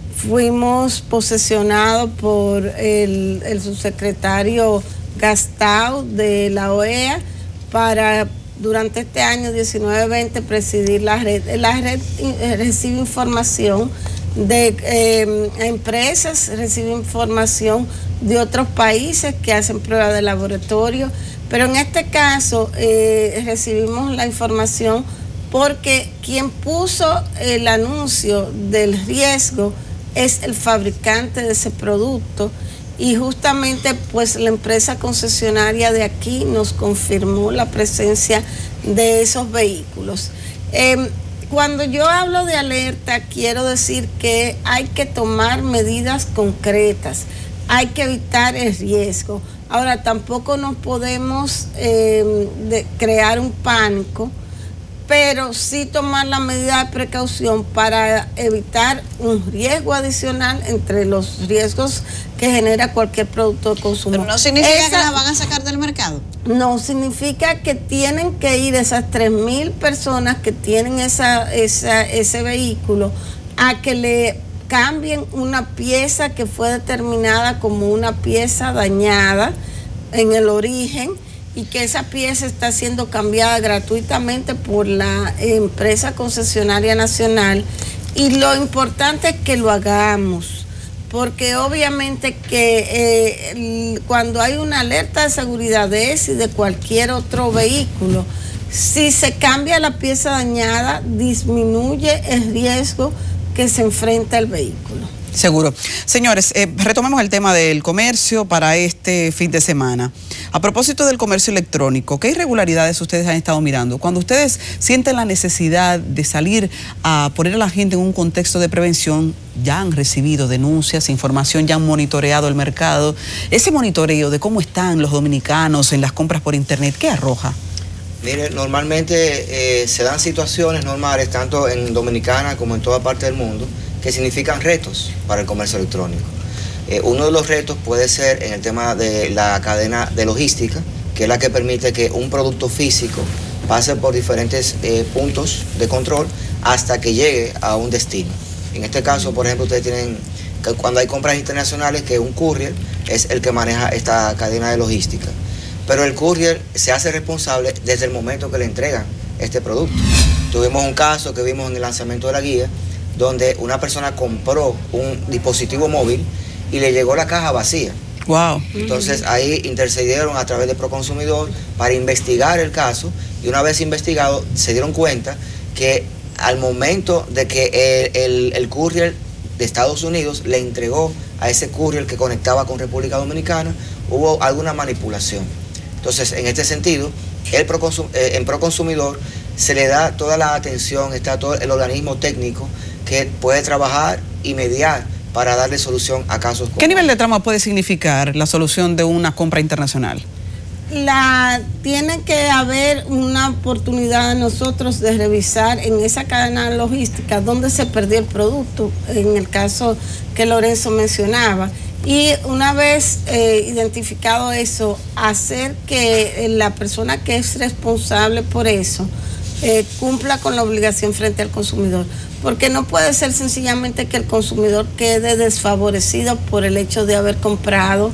fuimos posesionados por el, el subsecretario Gastao de la O E A para durante este año diecinueve veinte presidir la red. La red recibe información de eh, empresas, recibe información de otros países que hacen pruebas de laboratorio, pero en este caso eh, recibimos la información porque quien puso el anuncio del riesgo es el fabricante de ese producto, y justamente pues la empresa concesionaria de aquí nos confirmó la presencia de esos vehículos. Eh, cuando yo hablo de alerta, quiero decir que hay que tomar medidas concretas, hay que evitar el riesgo. Ahora, tampoco nos podemos eh, de crear un pánico pero sí tomar la medida de precaución para evitar un riesgo adicional entre los riesgos que genera cualquier producto de consumo. Pero no significa Esa, que la van a sacar del mercado. No, significa que tienen que ir esas tres mil personas que tienen esa, esa, ese vehículo a que le cambien una pieza que fue determinada como una pieza dañada en el origen, y que esa pieza está siendo cambiada gratuitamente por la empresa concesionaria nacional. Y lo importante es que lo hagamos, porque obviamente que eh, el, cuando hay una alerta de seguridad de ese y de cualquier otro vehículo, si se cambia la pieza dañada, disminuye el riesgo que se enfrenta el vehículo. Seguro. Señores, eh, retomemos el tema del comercio para este fin de semana. A propósito del comercio electrónico, ¿qué irregularidades ustedes han estado mirando? Cuando ustedes sienten la necesidad de salir a poner a la gente en un contexto de prevención, ya han recibido denuncias, información, ya han monitoreado el mercado. Ese monitoreo de cómo están los dominicanos en las compras por internet, ¿qué arroja? Mire, normalmente eh, se dan situaciones normales, tanto en Dominicana como en toda parte del mundo, que significan retos para el comercio electrónico. Eh, uno de los retos puede ser en el tema de la cadena de logística, que es la que permite que un producto físico pase por diferentes eh, puntos de control hasta que llegue a un destino. En este caso, por ejemplo, ustedes tienen que cuando hay compras internacionales, que un courier es el que maneja esta cadena de logística. Pero el courier se hace responsable desde el momento que le entregan este producto. Tuvimos un caso que vimos en el lanzamiento de la guía, donde una persona compró un dispositivo móvil y le llegó la caja vacía. Wow. Entonces ahí intercedieron a través de Proconsumidor para investigar el caso, y una vez investigado se dieron cuenta que al momento de que el, el, el courier de Estados Unidos le entregó a ese courier que conectaba con República Dominicana, hubo alguna manipulación. Entonces, en este sentido, el Proconsum, eh, en Proconsumidor se le da toda la atención, está todo el organismo técnico que puede trabajar y mediar para darle solución a casos como... ¿Qué nivel de trama puede significar la solución de una compra internacional? La, tiene que haber una oportunidad de nosotros de revisar en esa cadena logística dónde se perdió el producto, en el caso que Lorenzo mencionaba. Y una vez eh, identificado eso, hacer que la persona que es responsable por eso eh, cumpla con la obligación frente al consumidor. Porque no puede ser sencillamente que el consumidor quede desfavorecido por el hecho de haber comprado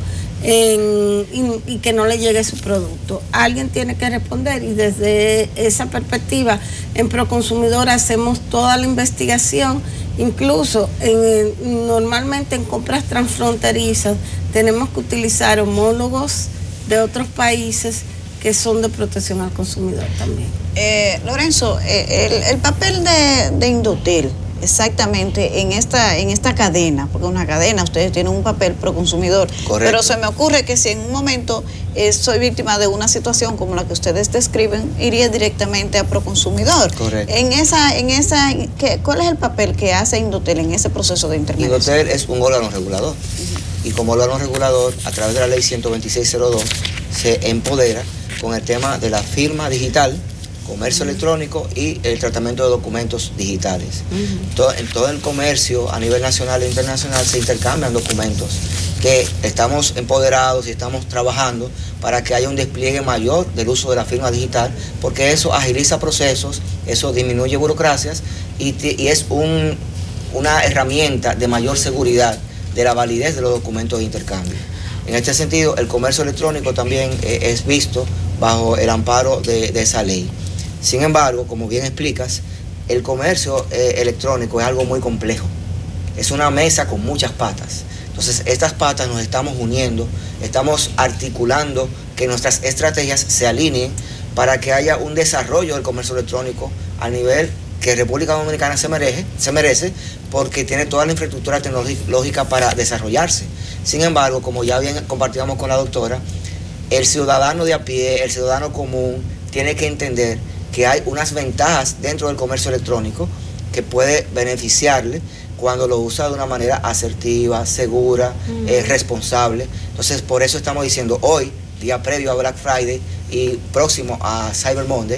en, y, y que no le llegue su producto. Alguien tiene que responder, y desde esa perspectiva en Proconsumidor hacemos toda la investigación. Incluso en, normalmente en compras transfronterizas tenemos que utilizar homólogos de otros países que son de protección al consumidor también. Eh, Lorenzo, eh, el, el papel de, de Indotel exactamente en esta, en esta cadena, porque una cadena, ustedes tienen un papel Proconsumidor. Correcto. Pero se me ocurre que si en un momento eh, soy víctima de una situación como la que ustedes describen, iría directamente a Proconsumidor. Correcto. En esa, en esa, ¿qué, ¿cuál es el papel que hace Indotel en ese proceso de intermediación? Indotel es un órgano regulador, uh-huh. Y como órgano regulador, a través de la ley ciento veintiséis cero dos, se empodera con el tema de la firma digital, comercio uh-huh. electrónico y el tratamiento de documentos digitales. Uh-huh. todo, en todo el comercio a nivel nacional e internacional se intercambian documentos que estamos empoderados y estamos trabajando para que haya un despliegue mayor del uso de la firma digital, porque eso agiliza procesos, eso disminuye burocracias y, y es un, una herramienta de mayor seguridad de la validez de los documentos de intercambio. En este sentido, el comercio electrónico también eh, es visto bajo el amparo de, de esa ley. Sin embargo, como bien explicas, el comercio eh, electrónico es algo muy complejo. Es una mesa con muchas patas. Entonces, estas patas nos estamos uniendo, estamos articulando que nuestras estrategias se alineen para que haya un desarrollo del comercio electrónico a nivel que República Dominicana se merece, se merece porque tiene toda la infraestructura tecnológica para desarrollarse. Sin embargo, como ya bien compartíamos con la doctora, el ciudadano de a pie, el ciudadano común, tiene que entender que hay unas ventajas dentro del comercio electrónico que puede beneficiarle cuando lo usa de una manera asertiva, segura, mm. eh, responsable. Entonces, por eso estamos diciendo hoy, día previo a Black Friday y próximo a Cyber Monday,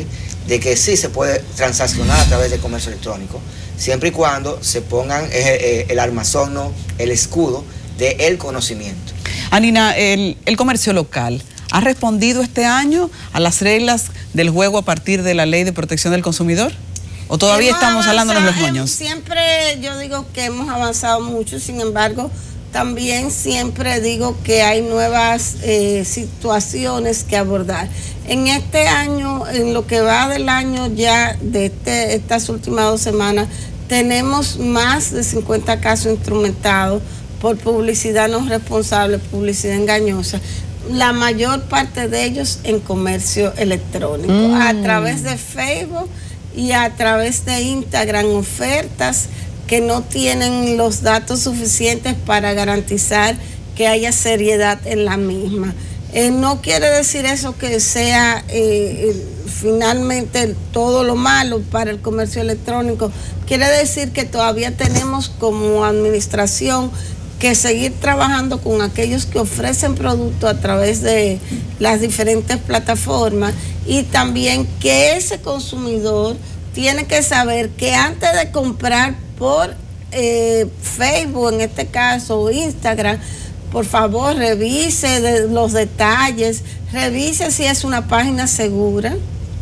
de que sí se puede transaccionar a través del comercio electrónico, siempre y cuando se pongan eh, eh, el armazón, el escudo del conocimiento. Anina, el, el comercio local ¿ha respondido este año a las reglas del juego a partir de la Ley de Protección del Consumidor? ¿O todavía hemos estamos hablando de los avanzado, moños? Siempre yo digo que hemos avanzado mucho, sin embargo, también siempre digo que hay nuevas eh, situaciones que abordar. En este año, en lo que va del año ya, de este, estas últimas dos semanas, tenemos más de cincuenta casos instrumentados por publicidad no responsable, publicidad engañosa. La mayor parte de ellos en comercio electrónico, mm. a través de Facebook y a través de Instagram, ofertas que no tienen los datos suficientes para garantizar que haya seriedad en la misma. Eh, no quiere decir eso que sea eh, finalmente todo lo malo para el comercio electrónico. Quiere decir que todavía tenemos como administración que seguir trabajando con aquellos que ofrecen productos a través de las diferentes plataformas, y también que ese consumidor tiene que saber que antes de comprar por eh, Facebook, en este caso, o Instagram, por favor revise de los detalles, revise si es una página segura,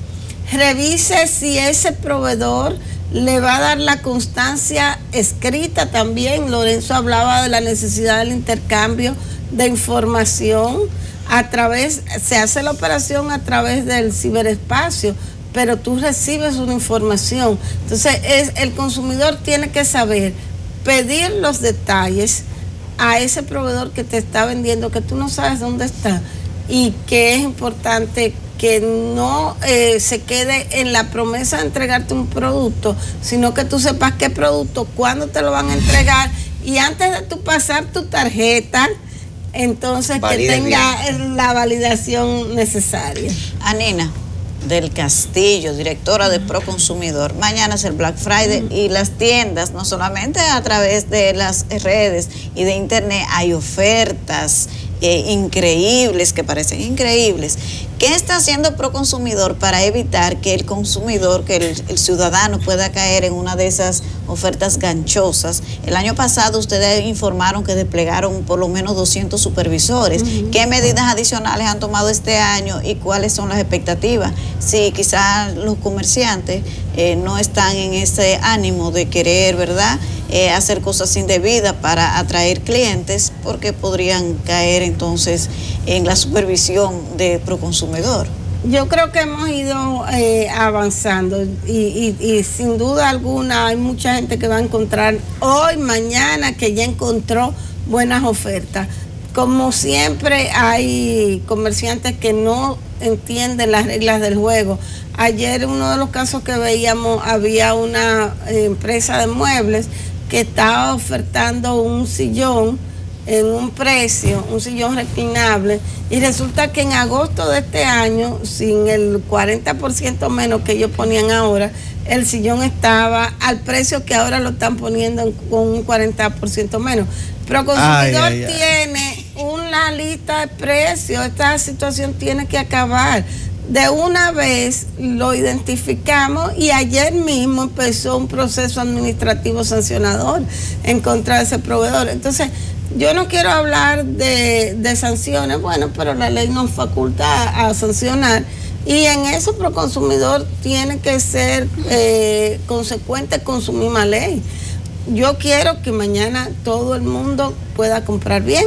revise si ese proveedor le va a dar la constancia escrita también. Lorenzo hablaba de la necesidad del intercambio de información a través, se hace la operación a través del ciberespacio, pero tú recibes una información. Entonces, es, el consumidor tiene que saber pedir los detalles a ese proveedor que te está vendiendo, que tú no sabes dónde está, y que es importante que no eh, se quede en la promesa de entregarte un producto, sino que tú sepas qué producto, cuándo te lo van a entregar, y antes de tú pasar tu tarjeta, entonces Valide que tenga bien la validación necesaria. Anina del Castillo, directora de Proconsumidor. Mañana es el Black Friday mm. y las tiendas, no solamente a través de las redes y de internet, hay ofertas eh, increíbles, que parecen increíbles. ¿Qué está haciendo Proconsumidor para evitar que el consumidor, que el, el ciudadano pueda caer en una de esas ofertas ganchosas? El año pasado ustedes informaron que desplegaron por lo menos doscientos supervisores. Uh-huh. ¿Qué medidas adicionales han tomado este año y cuáles son las expectativas? Si quizás los comerciantes eh, no están en ese ánimo de querer, ¿verdad?, eh, hacer cosas indebidas para atraer clientes, porque podrían caer entonces en la supervisión de Proconsumidor. Yo creo que hemos ido eh, avanzando y, y, y sin duda alguna hay mucha gente que va a encontrar hoy, mañana, que ya encontró buenas ofertas. Como siempre, hay comerciantes que no entienden las reglas del juego. Ayer, uno de los casos que veíamos, había una eh, empresa de muebles que estaba ofertando un sillón en un precio, un sillón reclinable, y resulta que en agosto de este año, sin el cuarenta por ciento menos que ellos ponían ahora, el sillón estaba al precio que ahora lo están poniendo con un cuarenta por ciento menos. Pero Consumidor ay, ay, ay. tiene una lista de precios. Esta situación tiene que acabar. De una vez lo identificamos y ayer mismo empezó un proceso administrativo sancionador en contra de ese proveedor. Entonces, yo no quiero hablar de, de sanciones, bueno, pero la ley nos faculta a sancionar, y en eso Proconsumidor tiene que ser eh, consecuente con su misma ley. Yo quiero que mañana todo el mundo pueda comprar bien,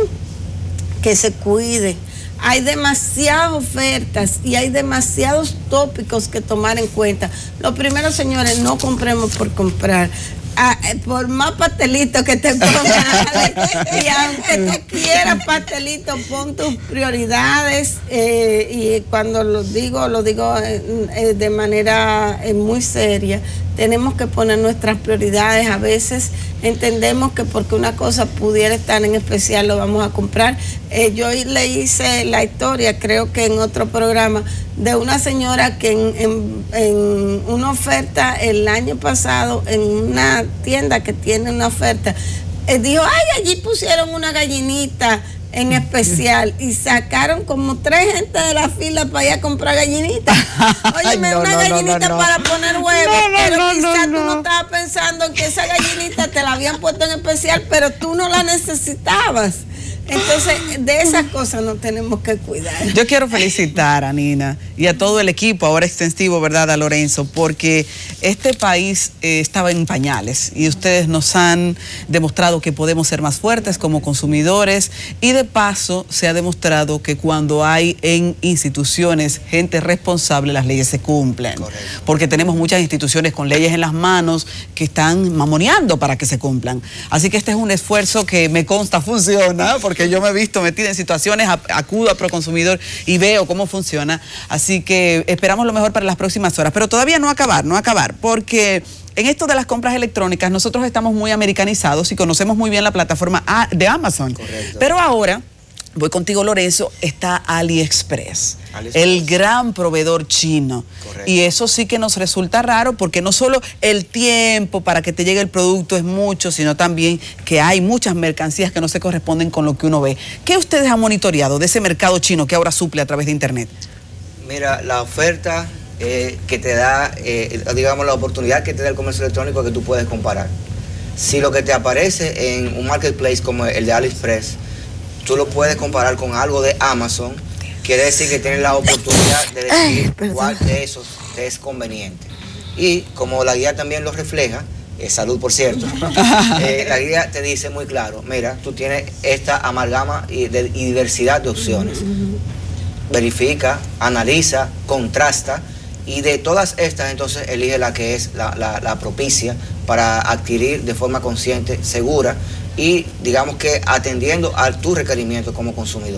que se cuide. Hay demasiadas ofertas y hay demasiados tópicos que tomar en cuenta. Lo primero, señores, no compremos por comprar. Ah, por más pastelito que te pongas, y aunque tú quieras pastelito, pon tus prioridades, eh, y cuando lo digo, lo digo eh, de manera eh, muy seria. Tenemos que poner nuestras prioridades. A veces entendemos que porque una cosa pudiera estar en especial lo vamos a comprar. Eh, yo le hice la historia, creo que en otro programa, de una señora que en, en, en una oferta el año pasado, en una tienda que tiene una oferta, eh, dijo, ay, allí pusieron una gallinita en especial y sacaron como tres gente de la fila para ir a comprar gallinitas. Oye, no, una no, gallinita no, no, no. para poner huevos, no, no, pero no, quizás no, no. tú no estabas pensando que esa gallinita te la habían puesto en especial, pero tú no la necesitabas. Entonces, de esas cosas nos tenemos que cuidar. Yo quiero felicitar a Nina y a todo el equipo, ahora extensivo, ¿verdad?, a Lorenzo, porque este país eh, estaba en pañales y ustedes nos han demostrado que podemos ser más fuertes como consumidores y de paso se ha demostrado que cuando hay en instituciones gente responsable, las leyes se cumplen. Correcto. Porque tenemos muchas instituciones con leyes en las manos que están mamoneando para que se cumplan. Así que este es un esfuerzo que me consta funciona, porque que yo me he visto metida en situaciones, acudo a Proconsumidor y veo cómo funciona, así que esperamos lo mejor para las próximas horas, pero todavía no acabar, no acabar, porque en esto de las compras electrónicas nosotros estamos muy americanizados y conocemos muy bien la plataforma de Amazon. Correcto. Pero ahora, voy contigo, Lorenzo, está AliExpress, AliExpress, el gran proveedor chino. Correcto. Y eso sí que nos resulta raro porque no solo el tiempo para que te llegue el producto es mucho, sino también que hay muchas mercancías que no se corresponden con lo que uno ve. ¿Qué ustedes han monitoreado de ese mercado chino que ahora suple a través de Internet? Mira, la oferta eh, que te da, eh, digamos, la oportunidad que te da el comercio electrónico que tú puedes comparar. Si lo que te aparece en un marketplace como el de AliExpress, tú lo puedes comparar con algo de Amazon, quiere decir que tienes la oportunidad de decidir Ay, cuál de esos te es conveniente. Y como la guía también lo refleja, eh, salud por cierto, eh, la guía te dice muy claro, mira, tú tienes esta amalgama y, de, y diversidad de opciones. Verifica, analiza, contrasta y de todas estas entonces elige la que es la, la, la propicia para adquirir de forma consciente, segura, y digamos que atendiendo a tu requerimiento como consumidor.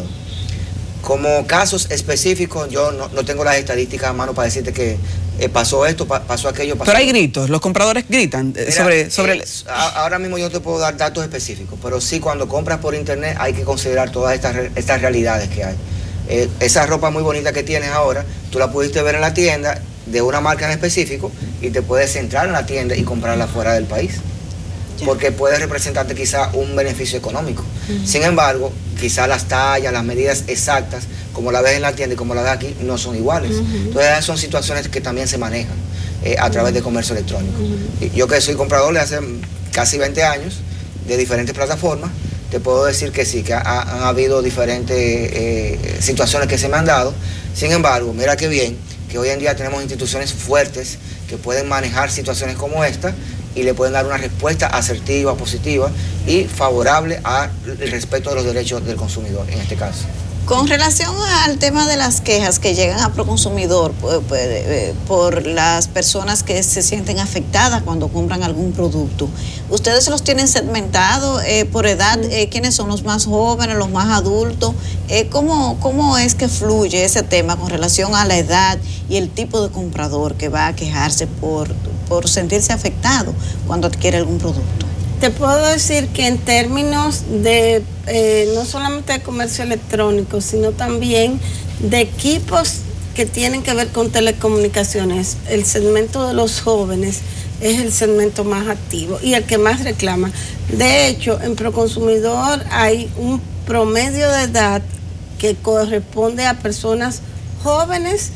Como casos específicos, yo no, no tengo las estadísticas a mano para decirte que eh, pasó esto, pa, pasó aquello, pasó... Pero hay gritos, los compradores gritan eh, Mira, sobre... sobre eh, el... Ahora mismo yo no te puedo dar datos específicos, pero sí cuando compras por internet hay que considerar todas estas, estas realidades que hay. Eh, esa ropa muy bonita que tienes ahora, tú la pudiste ver en la tienda de una marca en específico y te puedes entrar en la tienda y comprarla fuera del país. Porque puede representarte quizá un beneficio económico. Uh-huh. Sin embargo, quizá las tallas, las medidas exactas, como la ves en la tienda y como la ves aquí, no son iguales. Uh-huh. Entonces, esas son situaciones que también se manejan eh, a través de comercio electrónico. Uh-huh. Yo que soy comprador de hace casi veinte años, de diferentes plataformas, te puedo decir que sí, que ha, han habido diferentes eh, situaciones que se me han dado. Sin embargo, mira qué bien que hoy en día tenemos instituciones fuertes que pueden manejar situaciones como esta y le pueden dar una respuesta asertiva, positiva y favorable al respeto de los derechos del consumidor en este caso. Con relación al tema de las quejas que llegan a Proconsumidor por, por, por las personas que se sienten afectadas cuando compran algún producto, ¿ustedes los tienen segmentados eh, por edad? Eh, ¿Quiénes son los más jóvenes, los más adultos? Eh, ¿cómo, ¿Cómo es que fluye ese tema con relación a la edad y el tipo de comprador que va a quejarse por, por sentirse afectado cuando adquiere algún producto? Te puedo decir que en términos de eh, no solamente de comercio electrónico, sino también de equipos que tienen que ver con telecomunicaciones, el segmento de los jóvenes es el segmento más activo y el que más reclama. De hecho, en Proconsumidor hay un promedio de edad que corresponde a personas jóvenes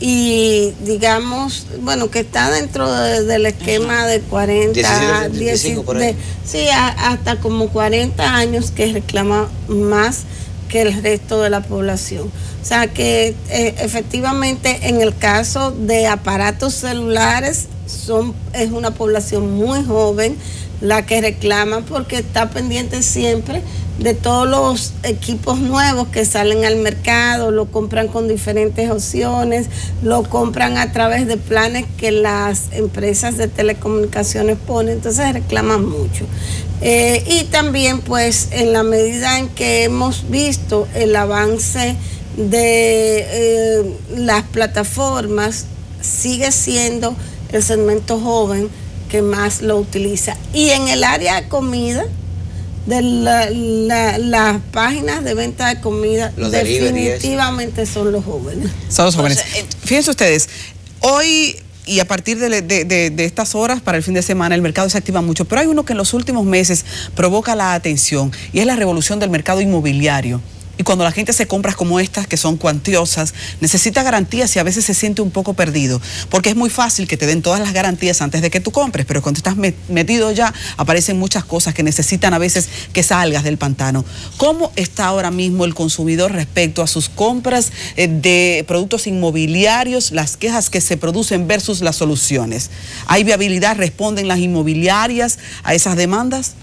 y digamos, bueno, que está dentro de, del esquema de cuarenta, diecisiete, veinticinco por ahí. De, sí, a, hasta como cuarenta años que reclama más que el resto de la población. O sea que eh, efectivamente en el caso de aparatos celulares son, es una población muy joven la que reclama porque está pendiente siempre de todos los equipos nuevos que salen al mercado, lo compran con diferentes opciones, lo compran a través de planes que las empresas de telecomunicaciones ponen, entonces reclaman mucho. Eh, y también pues en la medida en que hemos visto el avance de eh, las plataformas, sigue siendo el segmento joven que más lo utiliza. Y en el área de comida, de la, la, las páginas de venta de comida, los definitivamente son los jóvenes. Son los jóvenes. Entonces, fíjense ustedes, hoy y a partir de, de, de, de estas horas para el fin de semana el mercado se activa mucho, pero hay uno que en los últimos meses provoca la atención y es la revolución del mercado inmobiliario. Y cuando la gente hace compras como estas, que son cuantiosas, necesita garantías y a veces se siente un poco perdido, porque es muy fácil que te den todas las garantías antes de que tú compres, pero cuando estás metido ya, aparecen muchas cosas que necesitan a veces que salgas del pantano. ¿Cómo está ahora mismo el consumidor respecto a sus compras de productos inmobiliarios, las quejas que se producen versus las soluciones? ¿Hay viabilidad? ¿Responden las inmobiliarias a esas demandas?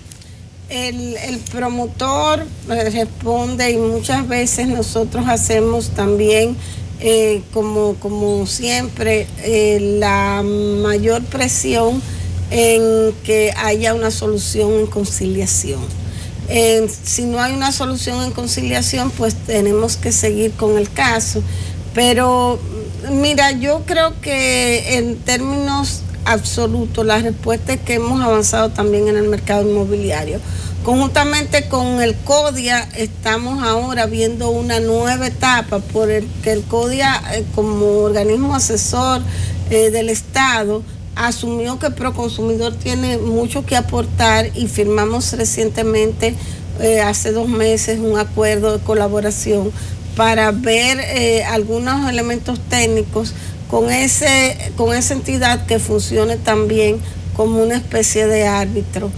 El, el promotor responde y muchas veces nosotros hacemos también, eh, como, como siempre, eh, la mayor presión en que haya una solución en conciliación. Eh, si no hay una solución en conciliación, pues tenemos que seguir con el caso. Pero mira, yo creo que en términos absolutos, la respuesta es que hemos avanzado también en el mercado inmobiliario. Conjuntamente con el CODIA estamos ahora viendo una nueva etapa por el que el CODIA, eh, como organismo asesor eh, del Estado, asumió que Proconsumidor tiene mucho que aportar y firmamos recientemente, eh, hace dos meses, un acuerdo de colaboración para ver eh, algunos elementos técnicos con, ese, con esa entidad que funcione también como una especie de árbitro.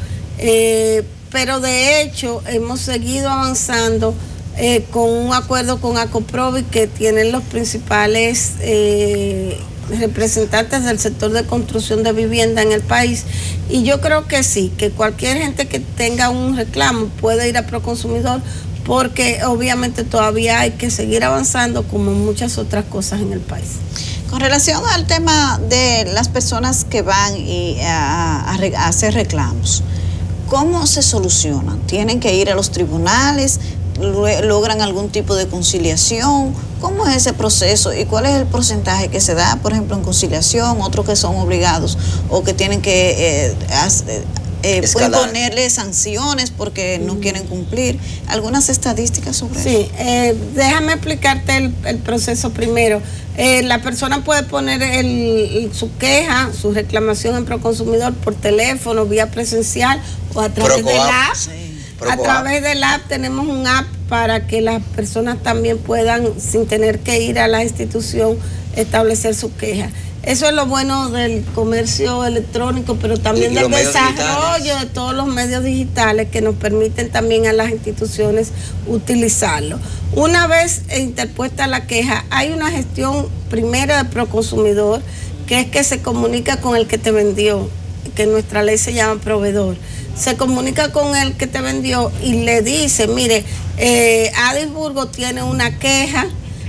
Eh, pero de hecho hemos seguido avanzando eh, con un acuerdo con Acoprovi, que tienen los principales eh, representantes del sector de construcción de vivienda en el país, y yo creo que sí, que cualquier gente que tenga un reclamo puede ir a Proconsumidor, porque obviamente todavía hay que seguir avanzando como muchas otras cosas en el país. Con relación al tema de las personas que van y a, a, a hacer reclamos, ¿cómo se solucionan? ¿Tienen que ir a los tribunales? ¿Logran algún tipo de conciliación? ¿Cómo es ese proceso y cuál es el porcentaje que se da, por ejemplo, en conciliación, otros que son obligados o que tienen que eh, hacer, eh, pueden ponerle sanciones porque no quieren cumplir? ¿Algunas estadísticas sobre sí, eso? Sí, eh, déjame explicarte el, el proceso primero. Eh, la persona puede poner el, el, su queja, su reclamación en Proconsumidor por teléfono, vía presencial o a través del app. Sí. A través del app tenemos un app para que las personas también puedan, sin tener que ir a la institución, establecer su queja. Eso es lo bueno del comercio electrónico, pero también del desarrollo de todos los medios digitales que nos permiten también a las instituciones utilizarlo. Una vez interpuesta la queja, hay una gestión primera de Proconsumidor, que es que se comunica con el que te vendió, que en nuestra ley se llama proveedor. Se comunica con el que te vendió y le dice, mire, eh, Adisburgo tiene una queja,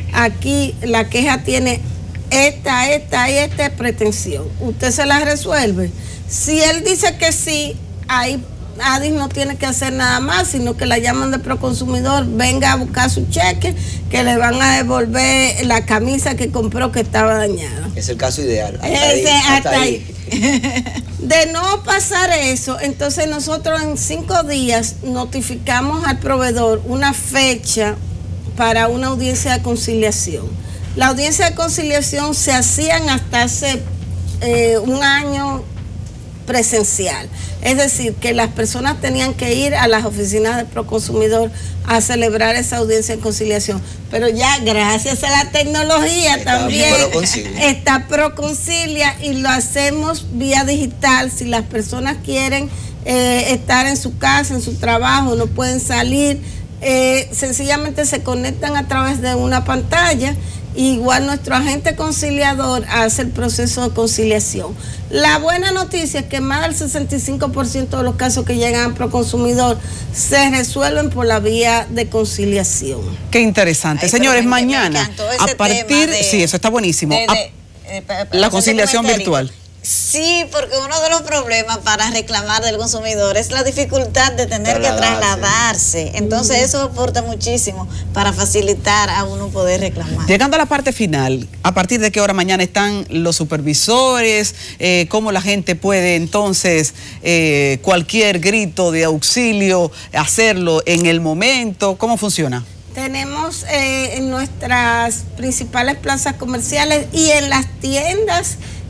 aquí la queja tiene esta, esta y esta pretensión. Usted se la resuelve. Si él dice que sí, ahí Adis no tiene que hacer nada más, sino que la llaman de Proconsumidor, venga a buscar su cheque, que le van a devolver la camisa que compró que estaba dañada. Es el caso ideal. Hasta Ese, ahí, hasta hasta ahí. ahí. De no pasar eso, entonces nosotros en cinco días notificamos al proveedor una fecha para una audiencia de conciliación. La audiencia de conciliación se hacían hasta hace eh, un año presencial, es decir, que las personas tenían que ir a las oficinas de Proconsumidor a celebrar esa audiencia de conciliación, pero ya gracias a la tecnología está también Proconcilia. Está Proconcilia y lo hacemos vía digital. Si las personas quieren eh, estar en su casa, en su trabajo, no pueden salir, eh, sencillamente se conectan a través de una pantalla. Igual nuestro agente conciliador hace el proceso de conciliación. La buena noticia es que más del sesenta y cinco por ciento de los casos que llegan a Proconsumidor se resuelven por la vía de conciliación. Qué interesante. Ay, Señores, me, mañana, me a partir... De, sí, eso está buenísimo. De, de, de, de, la conciliación virtual. Sí, porque uno de los problemas para reclamar del consumidor es la dificultad de tener que trasladarse. Entonces uh-huh. eso aporta muchísimo para facilitar a uno poder reclamar. Llegando a la parte final, ¿a partir de qué hora mañana están los supervisores? Eh, ¿Cómo la gente puede entonces eh, cualquier grito de auxilio hacerlo en el momento? ¿Cómo funciona? Tenemos eh, en nuestras principales plazas comerciales y en las tiendas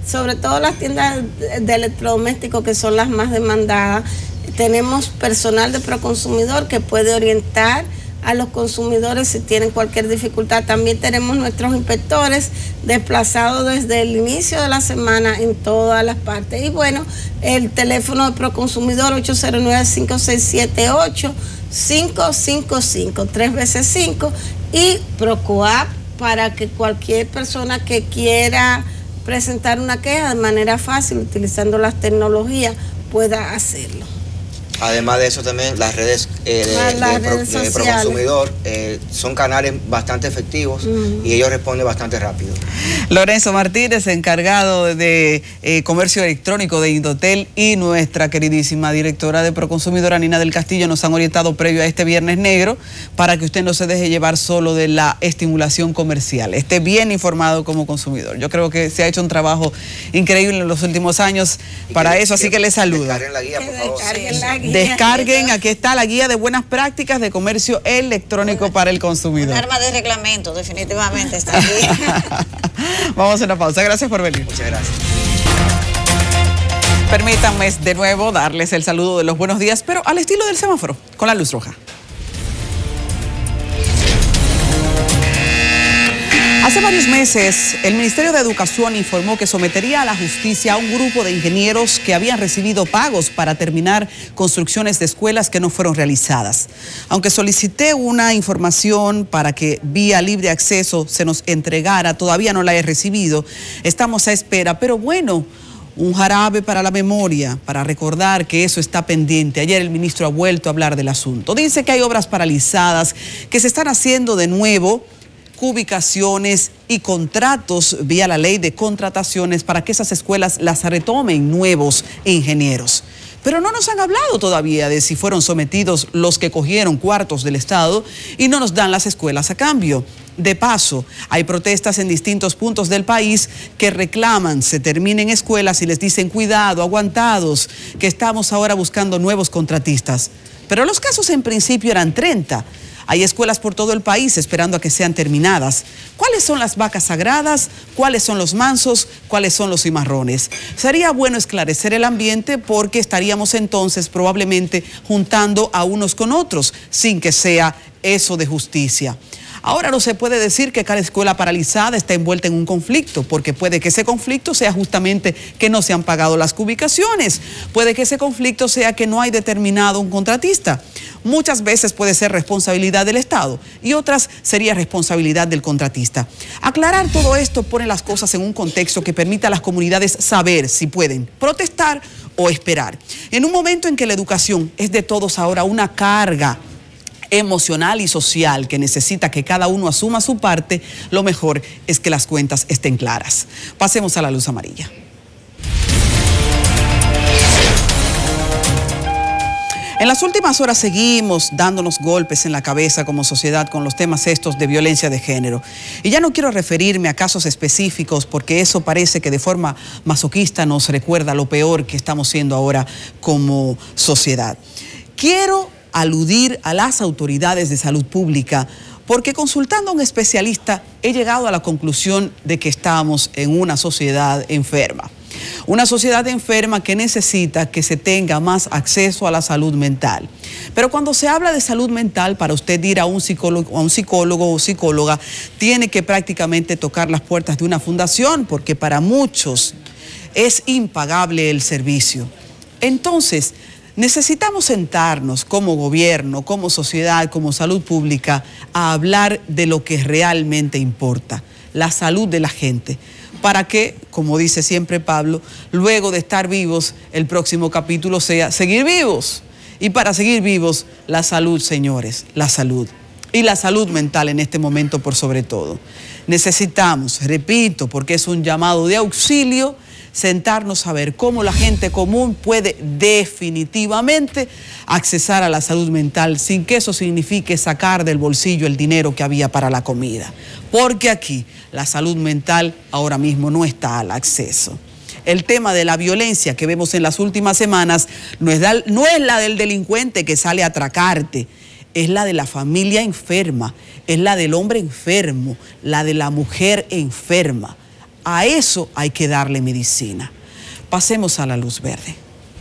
sobre todo las tiendas de electrodomésticos, que son las más demandadas. Tenemos personal de Proconsumidor que puede orientar a los consumidores si tienen cualquier dificultad. También tenemos nuestros inspectores desplazados desde el inicio de la semana en todas las partes. Y bueno, el teléfono de Proconsumidor ocho cero nueve, cinco seis siete, ocho cinco cinco cinco, tres veces cinco, y Procoap para que cualquier persona que quiera presentar una queja de manera fácil utilizando las tecnologías pueda hacerlo. Además de eso, también las redes eh, de, las de, redes de, de Proconsumidor eh, son canales bastante efectivos uh-huh. y ellos responden bastante rápido. Lorenzo Martínez, encargado de eh, comercio electrónico de Indotel, y nuestra queridísima directora de Proconsumidor, Anina del Castillo, nos han orientado previo a este Viernes Negro para que usted no se deje llevar solo de la estimulación comercial. Esté bien informado como consumidor. Yo creo que se ha hecho un trabajo increíble en los últimos años y para que, eso, así que, que les saludo. Descarguen la guía, por favor. Descarguen la guía. Descarguen, aquí está la guía de buenas prácticas de comercio electrónico una, para el consumidor. Un arma de reglamento, definitivamente está aquí. Vamos a una pausa, gracias por venir. Muchas gracias. Permítanme de nuevo darles el saludo de los buenos días, pero al estilo del semáforo, con la luz roja. Hace varios meses, el Ministerio de Educación informó que sometería a la justicia a un grupo de ingenieros que habían recibido pagos para terminar construcciones de escuelas que no fueron realizadas. Aunque solicité una información para que vía libre acceso se nos entregara, todavía no la he recibido. Estamos a espera, pero bueno, un jarabe para la memoria, para recordar que eso está pendiente. Ayer el ministro ha vuelto a hablar del asunto. Dice que hay obras paralizadas que se están haciendo de nuevo, ubicaciones y contratos vía la ley de contrataciones para que esas escuelas las retomen nuevos ingenieros. Pero no nos han hablado todavía de si fueron sometidos los que cogieron cuartos del Estado y no nos dan las escuelas a cambio. De paso, hay protestas en distintos puntos del país que reclaman se terminen escuelas y les dicen cuidado, aguantados, que estamos ahora buscando nuevos contratistas. Pero los casos en principio eran treinta. Hay escuelas por todo el país esperando a que sean terminadas. ¿Cuáles son las vacas sagradas? ¿Cuáles son los mansos? ¿Cuáles son los cimarrones? Sería bueno esclarecer el ambiente porque estaríamos entonces probablemente juntando a unos con otros sin que sea eso de justicia. Ahora no se puede decir que cada escuela paralizada está envuelta en un conflicto, porque puede que ese conflicto sea justamente que no se han pagado las ubicaciones, puede que ese conflicto sea que no hay determinado un contratista. Muchas veces puede ser responsabilidad del Estado y otras sería responsabilidad del contratista. Aclarar todo esto pone las cosas en un contexto que permita a las comunidades saber si pueden protestar o esperar. En un momento en que la educación es de todos ahora una carga emocional y social que necesita que cada uno asuma su parte, lo mejor es que las cuentas estén claras. Pasemos a la luz amarilla. En las últimas horas seguimos dándonos golpes en la cabeza como sociedad con los temas estos de violencia de género. Y ya no quiero referirme a casos específicos porque eso parece que de forma masoquista nos recuerda lo peor que estamos siendo ahora como sociedad. Quiero aludir a las autoridades de salud pública porque consultando a un especialista he llegado a la conclusión de que estamos en una sociedad enferma. Una sociedad enferma que necesita que se tenga más acceso a la salud mental. Pero cuando se habla de salud mental, para usted ir a un psicólogo, a un psicólogo o psicóloga, tiene que prácticamente tocar las puertas de una fundación, porque para muchos es impagable el servicio. Entonces, necesitamos sentarnos como gobierno, como sociedad, como salud pública, a hablar de lo que realmente importa, la salud de la gente. Para que, como dice siempre Pablo, luego de estar vivos, el próximo capítulo sea seguir vivos. Y para seguir vivos, la salud, señores, la salud. Y la salud mental en este momento por sobre todo. Necesitamos, repito, porque es un llamado de auxilio, sentarnos a ver cómo la gente común puede definitivamente accesar a la salud mental sin que eso signifique sacar del bolsillo el dinero que había para la comida. Porque aquí la salud mental ahora mismo no está al acceso. El tema de la violencia que vemos en las últimas semanas no es, da, no es la del delincuente que sale a atracarte, es la de la familia enferma, es la del hombre enfermo, la de la mujer enferma. A eso hay que darle medicina. Pasemos a la luz verde.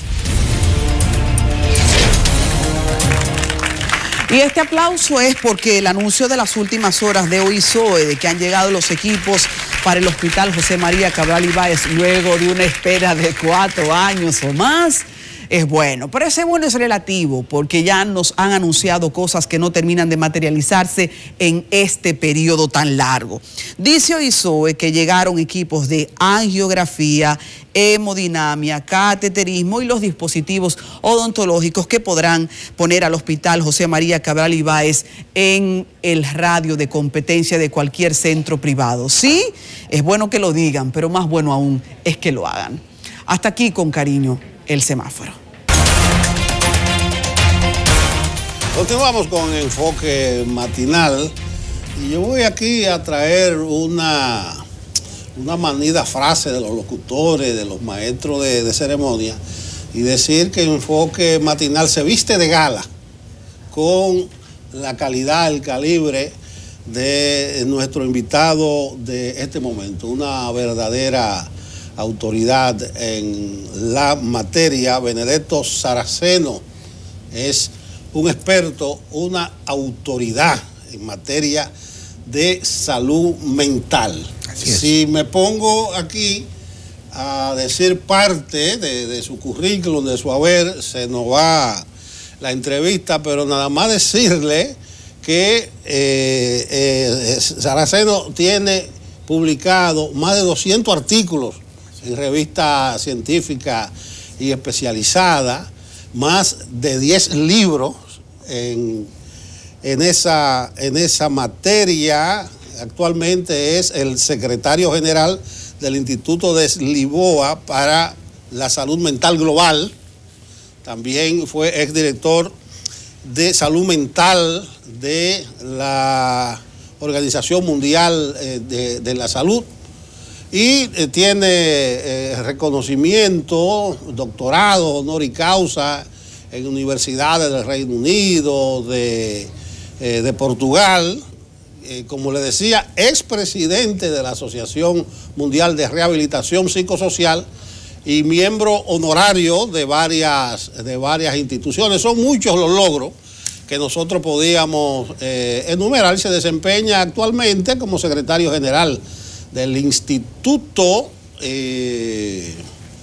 Y este aplauso es porque el anuncio de las últimas horas de O I S O E de que han llegado los equipos para el Hospital José María Cabral Ibáez luego de una espera de cuatro años o más es bueno. Pero ese bueno es relativo porque ya nos han anunciado cosas que no terminan de materializarse en este periodo tan largo. Dice O I S O E que llegaron equipos de angiografía, hemodinamia, cateterismo y los dispositivos odontológicos que podrán poner al Hospital José María Cabral Ibáez en el radio de competencia de cualquier centro privado. Sí, es bueno que lo digan, pero más bueno aún es que lo hagan. Hasta aquí, con cariño, el semáforo. Continuamos con Enfoque Matinal y yo voy aquí a traer una... una manida frase de los locutores, de los maestros de, de ceremonia, y decir que Enfoque Matinal se viste de gala con la calidad, el calibre de nuestro invitado de este momento, una verdadera autoridad en la materia. Benedetto Saraceno es un experto, una autoridad en materia de salud mental. Si me pongo aquí a decir parte de, de su currículum, de su haber, se nos va la entrevista, pero nada más decirle que eh, eh, Saraceno tiene publicado más de doscientos artículos en revistas científicas y especializadas, más de diez libros en, en, esa, en esa materia. Actualmente es el secretario general del Instituto de Lisboa para la Salud Mental Global. También fue exdirector de Salud Mental de la Organización Mundial de, de la Salud. Y eh, tiene eh, reconocimiento, doctorado, honor y causa en universidades del Reino Unido, de, eh, de Portugal. Eh, como le decía, expresidente de la Asociación Mundial de Rehabilitación Psicosocial y miembro honorario de varias, de varias instituciones. Son muchos los logros que nosotros podíamos eh, enumerar. Se desempeña actualmente como secretario general del Instituto eh,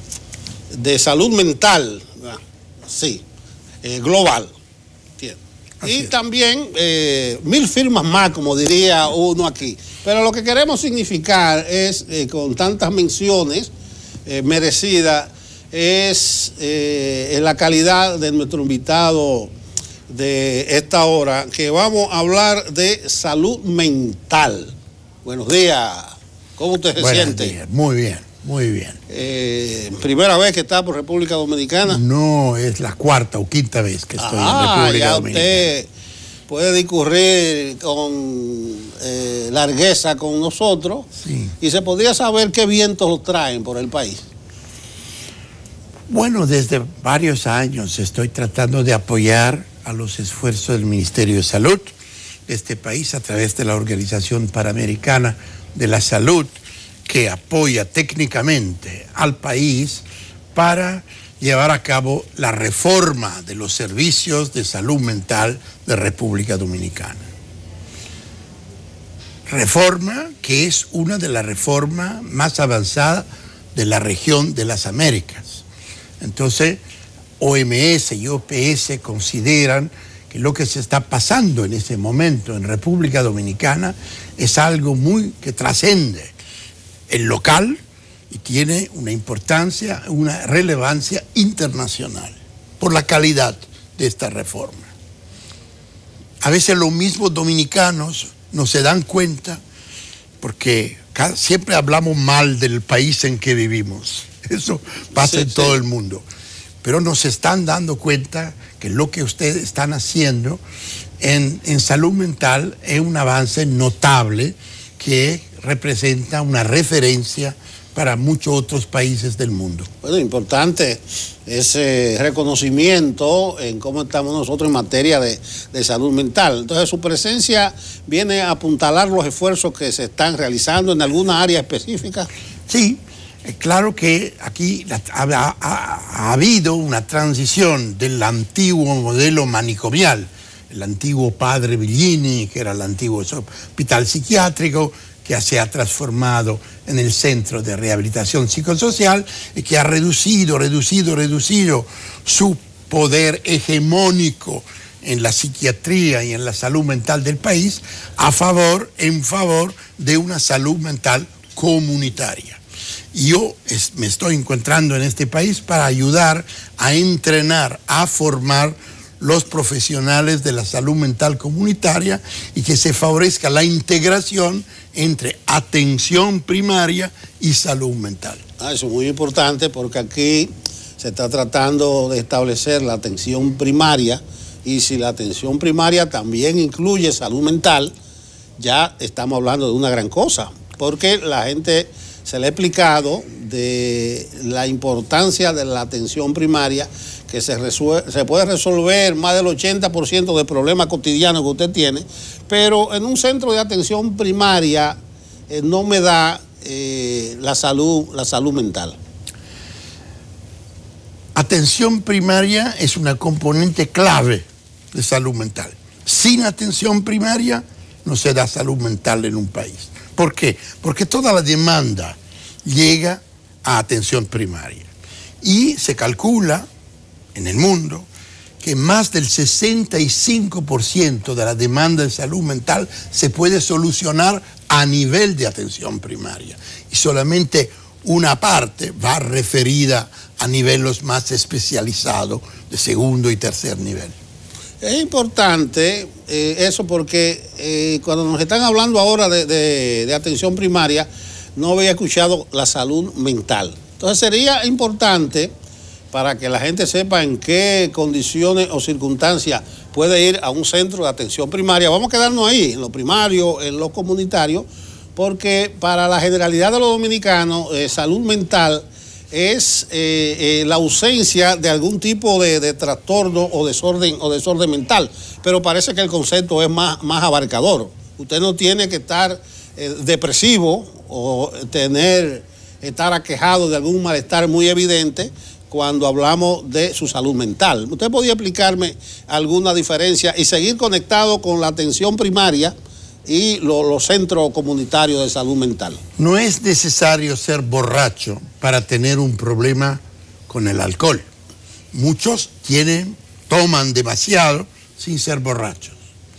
de Salud Mental, sí, eh, global. Así y es. También eh, mil firmas más, como diría uno aquí. Pero lo que queremos significar es, eh, con tantas menciones eh, merecidas, es eh, la calidad de nuestro invitado de esta hora, que vamos a hablar de salud mental. Buenos días. ¿Cómo usted se Buenos siente? Días. Muy bien, muy bien. Eh, ¿Primera vez que está por República Dominicana? No, es la cuarta o quinta vez que estoy ah, en República ya Dominicana. Usted puede discurrir con eh, largueza con nosotros, sí. Y se podría saber qué vientos traen por el país. Bueno, desde varios años estoy tratando de apoyar a los esfuerzos del Ministerio de Salud de este país a través de la Organización Panamericana de la Salud, que apoya técnicamente al país para llevar a cabo la reforma de los servicios de salud mental de República Dominicana. Reforma que es una de las reformas más avanzadas de la región de las Américas. Entonces, O M S y O P S consideran que lo que se está pasando en ese momento en República Dominicana es algo muy que trascende el local y tiene una importancia, una relevancia internacional por la calidad de esta reforma. A veces los mismos dominicanos no se dan cuenta porque cada, siempre hablamos mal del país en que vivimos. Eso pasa sí, en todo sí. el mundo. Pero nos están dando cuenta que lo que ustedes están haciendo en, en salud mental es un avance notable que representa una referencia para muchos otros países del mundo. Bueno, importante ese reconocimiento en cómo estamos nosotros en materia de, de salud mental. Entonces, su presencia viene a apuntalar los esfuerzos que se están realizando en alguna área específica. Sí, eh, claro que aquí la, ha, ha, ha habido una transición del antiguo modelo manicomial, el antiguo padre Bellini, que era el antiguo hospital psiquiátrico, que se ha transformado en el centro de rehabilitación psicosocial y que ha reducido, reducido, reducido su poder hegemónico en la psiquiatría y en la salud mental del país a favor, en favor de una salud mental comunitaria. Y yo es, me estoy encontrando en este país para ayudar a entrenar, a formar los profesionales de la salud mental comunitaria y que se favorezca la integración entre atención primaria y salud mental. Ah, eso es muy importante porque aquí se está tratando de establecer la atención primaria, y si la atención primaria también incluye salud mental, ya estamos hablando de una gran cosa, porque la gente se le ha explicado de la importancia de la atención primaria, que se, resuelve, se puede resolver más del ochenta por ciento de problemas cotidianos que usted tiene, pero en un centro de atención primaria eh, no me da eh, la salud, la salud mental. Atención primaria es una componente clave de salud mental. Sin atención primaria no se da salud mental en un país. ¿Por qué? Porque toda la demanda llega a atención primaria. Y se calcula en el mundo que más del sesenta y cinco por ciento de la demanda de salud mental se puede solucionar a nivel de atención primaria. Y solamente una parte va referida a niveles más especializados de segundo y tercer nivel. Es importante eh, eso porque eh, cuando nos están hablando ahora de, de, de atención primaria, no había escuchado la salud mental. Entonces sería importante, para que la gente sepa en qué condiciones o circunstancias puede ir a un centro de atención primaria. Vamos a quedarnos ahí, en lo primario, en lo comunitario, porque para la generalidad de los dominicanos, eh, salud mental es eh, eh, la ausencia de algún tipo de, de trastorno o desorden, o desorden mental, pero parece que el concepto es más, más abarcador. Usted no tiene que estar eh, depresivo o tener, estar aquejado de algún malestar muy evidente cuando hablamos de su salud mental. ¿Usted podría explicarme alguna diferencia y seguir conectado con la atención primaria y lo, los centros comunitarios de salud mental? No es necesario ser borracho para tener un problema con el alcohol. Muchos tienen, toman demasiado sin ser borrachos.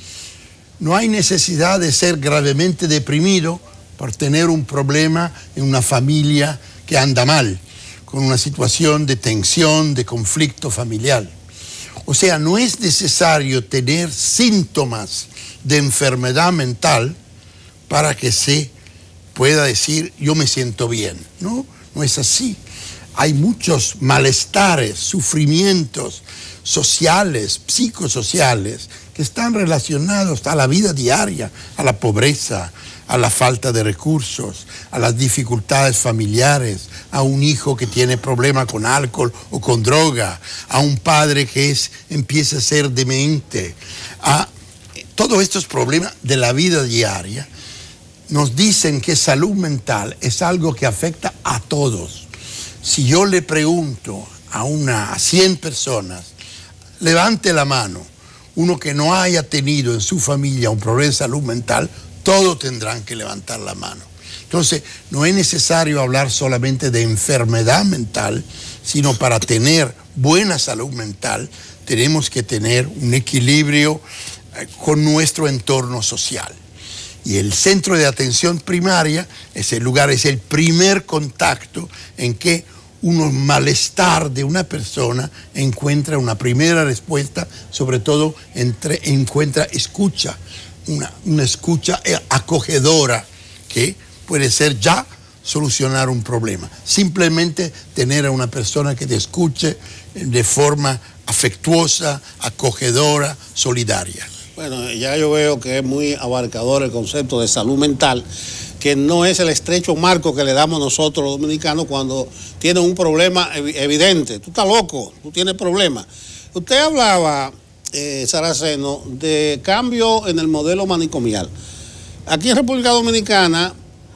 No hay necesidad de ser gravemente deprimido por tener un problema en una familia que anda mal, con una situación de tensión, de conflicto familiar. O sea, no es necesario tener síntomas de enfermedad mental para que se pueda decir yo me siento bien. No, no es así. Hay muchos malestares, sufrimientos sociales, psicosociales, que están relacionados a la vida diaria, a la pobreza, a la falta de recursos, a las dificultades familiares, a un hijo que tiene problemas con alcohol o con droga, a un padre que es, empieza a ser demente, a todos estos problemas de la vida diaria. Nos dicen que salud mental es algo que afecta a todos. Si yo le pregunto a una, a cien personas, levante la mano, uno que no haya tenido en su familia un problema de salud mental, todos tendrán que levantar la mano. Entonces, no es necesario hablar solamente de enfermedad mental, sino para tener buena salud mental, tenemos que tener un equilibrio con nuestro entorno social. Y el centro de atención primaria, ese lugar es el primer contacto en que un malestar de una persona encuentra una primera respuesta, sobre todo entre, encuentra escucha, una, una escucha acogedora que puede ser ya solucionar un problema. Simplemente tener a una persona que te escuche de forma afectuosa, acogedora, solidaria. Bueno, ya yo veo que es muy abarcador el concepto de salud mental. que no es el estrecho marco que le damos nosotros los dominicanos cuando tienen un problema evidente. Tú estás loco, tú tienes problemas. Usted hablaba, eh, Saraceno, de cambio en el modelo manicomial. Aquí en República Dominicana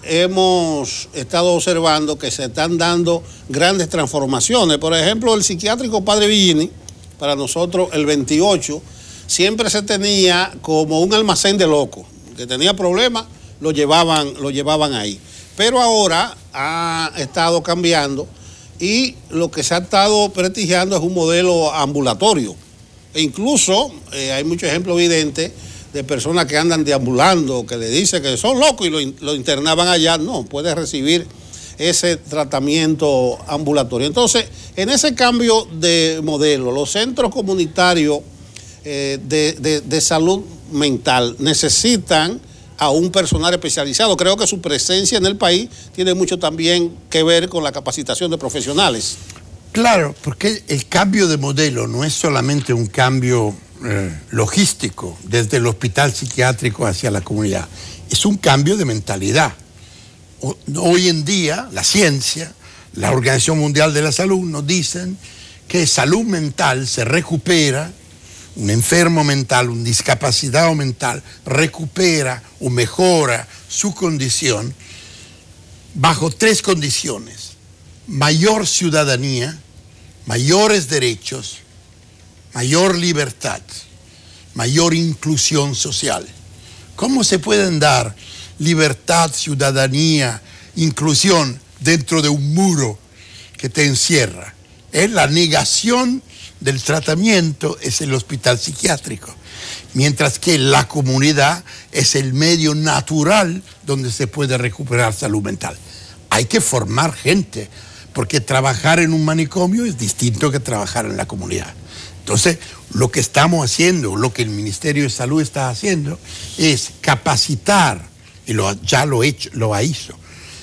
hemos estado observando que se están dando grandes transformaciones. Por ejemplo, el psiquiátrico Padre Villini, para nosotros el veintiocho, siempre se tenía como un almacén de locos, que tenía problemas, lo llevaban, lo llevaban ahí. Pero ahora ha estado cambiando y lo que se ha estado prestigiando es un modelo ambulatorio. E incluso eh, hay muchos ejemplos evidentes de personas que andan deambulando, que le dicen que son locos y lo, lo internaban allá. No, puede recibir ese tratamiento ambulatorio. Entonces, en ese cambio de modelo, los centros comunitarios eh, de, de, de salud mental necesitan a un personal especializado. Creo que su presencia en el país tiene mucho también que ver con la capacitación de profesionales. Claro, porque el cambio de modelo no es solamente un cambio eh, logístico desde el hospital psiquiátrico hacia la comunidad, es un cambio de mentalidad. O, hoy en día la ciencia, la Organización Mundial de la Salud nos dicen que salud mental se recupera, un enfermo mental, un discapacitado mental recupera o mejora su condición bajo tres condiciones: mayor ciudadanía, mayores derechos, mayor libertad, mayor inclusión social. ¿Cómo se pueden dar libertad, ciudadanía, inclusión dentro de un muro que te encierra? Es la negación del tratamiento, es el hospital psiquiátrico, mientras que la comunidad es el medio natural donde se puede recuperar salud mental. Hay que formar gente, porque trabajar en un manicomio es distinto que trabajar en la comunidad. Entonces, lo que estamos haciendo, lo que el Ministerio de Salud está haciendo, es capacitar, y lo, ya lo, hecho, lo ha hecho,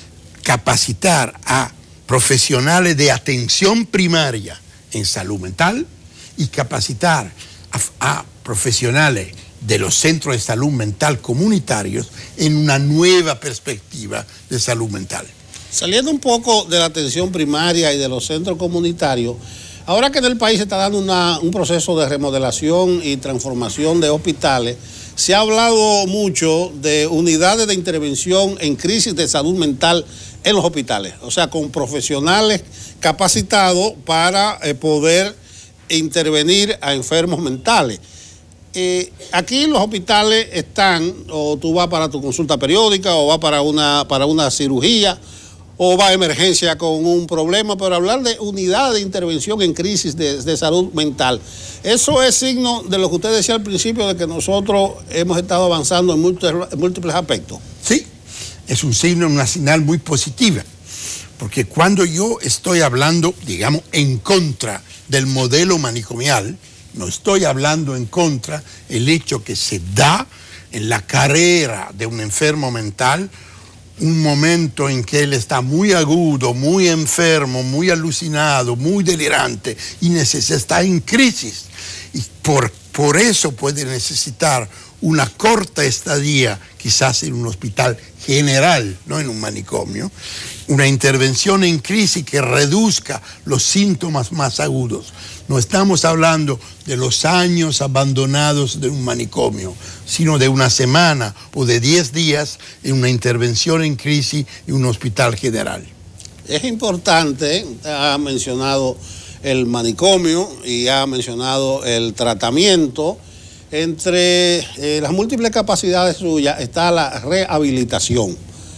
capacitar a profesionales de atención primaria en salud mental y capacitar a, a profesionales de los centros de salud mental comunitarios en una nueva perspectiva de salud mental. Saliendo un poco de la atención primaria y de los centros comunitarios, ahora que en el país se está dando una, un proceso de remodelación y transformación de hospitales, se ha hablado mucho de unidades de intervención en crisis de salud mental en los hospitales, o sea, con profesionales capacitados para eh, poder intervenir a enfermos mentales. Eh, aquí los hospitales están, o tú vas para tu consulta periódica, o vas para una, para una cirugía, o va a emergencia con un problema, pero hablar de unidad de intervención en crisis de, de salud mental, eso es signo de lo que usted decía al principio, de que nosotros hemos estado avanzando en múltiples, en múltiples aspectos. Sí, es un signo, una señal muy positiva, porque cuando yo estoy hablando, digamos, en contra del modelo manicomial, no estoy hablando en contra el hecho que se da en la carrera de un enfermo mental un momento en que él está muy agudo, muy enfermo, muy alucinado, muy delirante y necesita, está en crisis. Y por, por eso puede necesitar una corta estadía, quizás en un hospital general, no en un manicomio, una intervención en crisis que reduzca los síntomas más agudos. No estamos hablando de los años abandonados de un manicomio, sino de una semana o de diez días en una intervención en crisis en un hospital general. Es importante, ha mencionado el manicomio y ha mencionado el tratamiento. Entre eh, las múltiples capacidades suyas está la rehabilitación.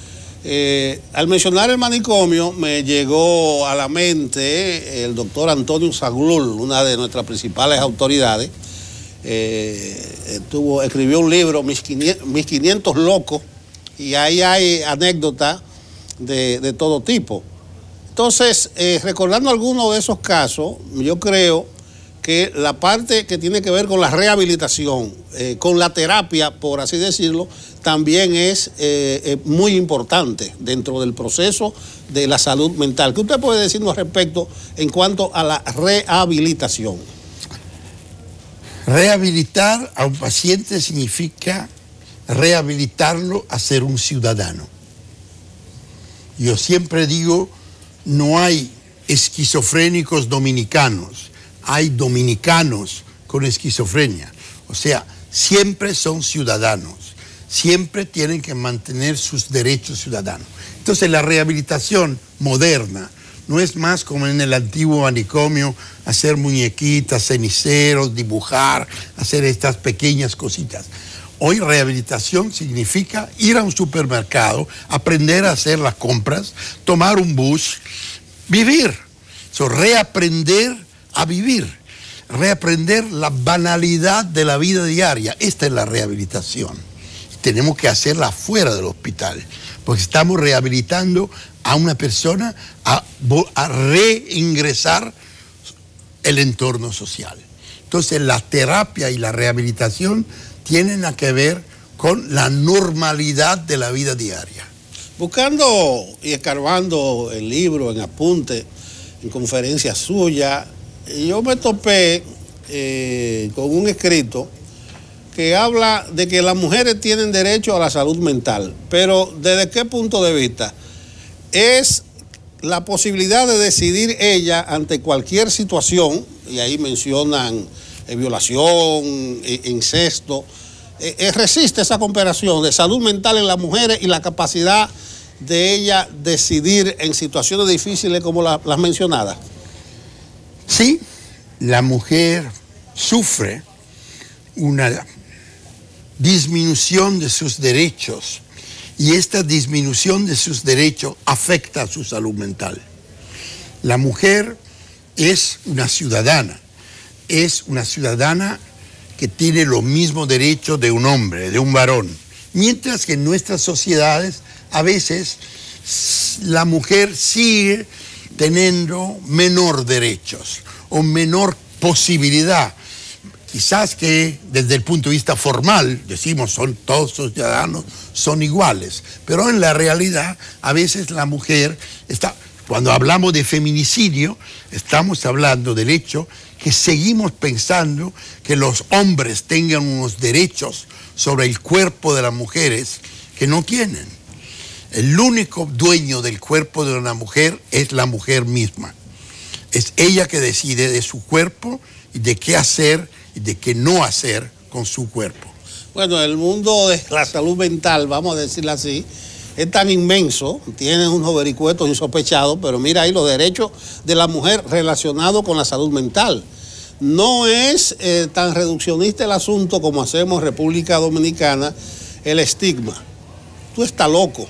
Eh, al mencionar el manicomio me llegó a la mente el doctor Antonio Zaglul, una de nuestras principales autoridades. Eh, tuvo, escribió un libro, Mis quinientos locos, y ahí hay anécdotas de, de todo tipo. Entonces, eh, recordando algunos de esos casos, yo creo que la parte que tiene que ver con la rehabilitación, eh, con la terapia, por así decirlo, también es eh, eh, muy importante dentro del proceso de la salud mental. ¿Qué usted puede decirnos al respecto en cuanto a la rehabilitación? Rehabilitar a un paciente significa rehabilitarlo a ser un ciudadano. Yo siempre digo, no hay esquizofrénicos dominicanos, hay dominicanos con esquizofrenia. O sea, siempre son ciudadanos, siempre tienen que mantener sus derechos ciudadanos. Entonces la rehabilitación moderna no es más como en el antiguo manicomio, hacer muñequitas, ceniceros, dibujar, hacer estas pequeñas cositas. Hoy rehabilitación significa ir a un supermercado, aprender a hacer las compras, tomar un bus, vivir. So, reaprender a vivir, reaprender la banalidad de la vida diaria. Esta es la rehabilitación. Tenemos que hacerla fuera del hospital, porque estamos rehabilitando a una persona a, a reingresar el entorno social. Entonces la terapia y la rehabilitación tienen que ver con la normalidad de la vida diaria. Buscando y escarbando el libro, en apunte, en conferencias suyas, yo me topé eh, con un escrito que habla de que las mujeres tienen derecho a la salud mental, pero ¿desde qué punto de vista? Es la posibilidad de decidir ella ante cualquier situación, y ahí mencionan eh, violación, eh, incesto, eh, eh, resiste esa comparación de salud mental en las mujeres y la capacidad de ella decidir en situaciones difíciles como la, las mencionadas. Sí, la mujer sufre una disminución de sus derechos y esta disminución de sus derechos afecta a su salud mental. La mujer es una ciudadana, es una ciudadana que tiene los mismos derechos de un hombre, de un varón, mientras que en nuestras sociedades a veces la mujer sigue teniendo menor derechos o menor posibilidad. Quizás que desde el punto de vista formal, decimos, son todos los ciudadanos, son iguales, pero en la realidad a veces la mujer está, cuando hablamos de feminicidio, estamos hablando del hecho que seguimos pensando que los hombres tengan unos derechos sobre el cuerpo de las mujeres que no tienen. El único dueño del cuerpo de una mujer es la mujer misma. Es ella que decide de su cuerpo y de qué hacer y de qué no hacer con su cuerpo. Bueno, el mundo de la salud mental, vamos a decirlo así, es tan inmenso, tiene unos vericuetos insospechados, pero mira ahí los derechos de la mujer relacionados con la salud mental. No es eh, tan reduccionista el asunto como hacemos en República Dominicana, el estigma. Tú estás loco.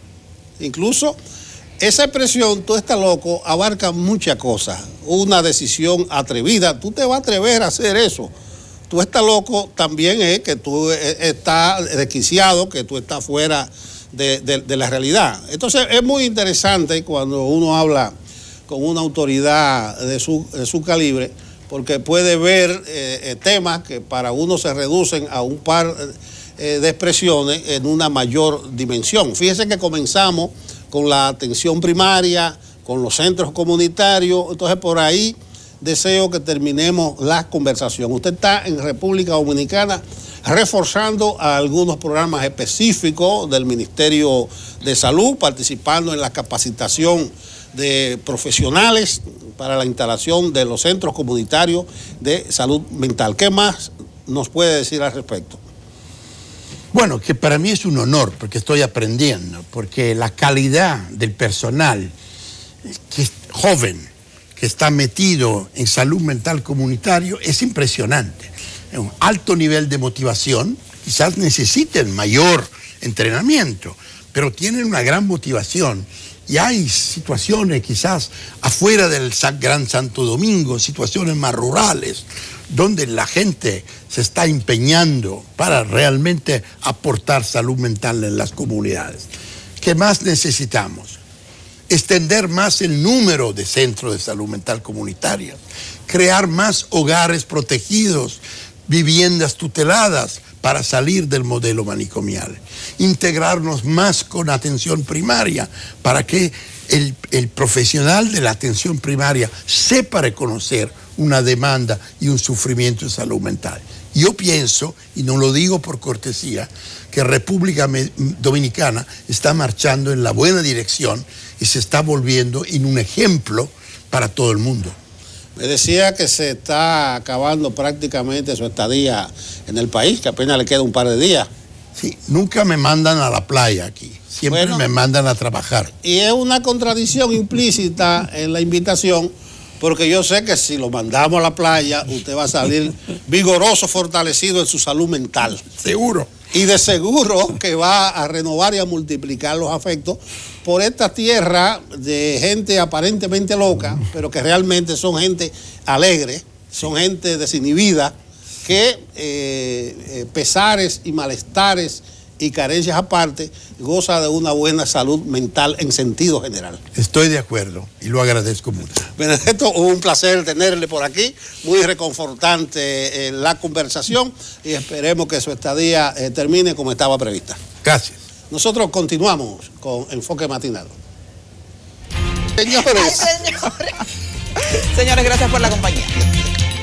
Incluso esa expresión, tú estás loco, abarca muchas cosas. Una decisión atrevida, tú te vas a atrever a hacer eso. Tú estás loco también es que tú estás desquiciado, que tú estás fuera de, de, de la realidad. Entonces es muy interesante cuando uno habla con una autoridad de su, de su calibre, porque puede ver eh, temas que para uno se reducen a un par eh, de expresiones en una mayor dimensión. Fíjense que comenzamos con la atención primaria, con los centros comunitarios, entonces por ahí deseo que terminemos la conversación. Usted está en República Dominicana reforzando a algunos programas específicos del Ministerio de Salud, participando en la capacitación de profesionales para la instalación de los centros comunitarios de salud mental. ¿Qué más nos puede decir al respecto? Bueno, que para mí es un honor porque estoy aprendiendo, porque la calidad del personal que es joven, que está metido en salud mental comunitario, es impresionante. Es un alto nivel de motivación, quizás necesiten mayor entrenamiento, pero tienen una gran motivación. Y hay situaciones quizás afuera del Gran Santo Domingo, situaciones más rurales, donde la gente se está empeñando para realmente aportar salud mental en las comunidades. ¿Qué más necesitamos? Extender más el número de centros de salud mental comunitaria, crear más hogares protegidos, viviendas tuteladas para salir del modelo manicomial, integrarnos más con atención primaria para que el, el profesional de la atención primaria sepa reconocer una demanda y un sufrimiento de salud mental. Yo pienso, y no lo digo por cortesía, que República Dominicana está marchando en la buena dirección y se está volviendo en un ejemplo para todo el mundo. Me decía que se está acabando prácticamente su estadía en el país, que apenas le queda un par de días. Sí, nunca me mandan a la playa aquí, siempre bueno, me mandan a trabajar. Y es una contradicción implícita en la invitación, porque yo sé que si lo mandamos a la playa, usted va a salir vigoroso, fortalecido en su salud mental. Seguro. Y de seguro que va a renovar y a multiplicar los afectos por esta tierra de gente aparentemente loca, pero que realmente son gente alegre, son gente desinhibida, que eh, eh, pesares y malestares y carencias aparte, goza de una buena salud mental en sentido general. Estoy de acuerdo y lo agradezco mucho. Benedetto, un placer tenerle por aquí, muy reconfortante eh, la conversación y esperemos que su estadía eh, termine como estaba prevista. Gracias. Nosotros continuamos con Enfoque Matinal. Señores. Ay, señores. Señores, gracias por la compañía.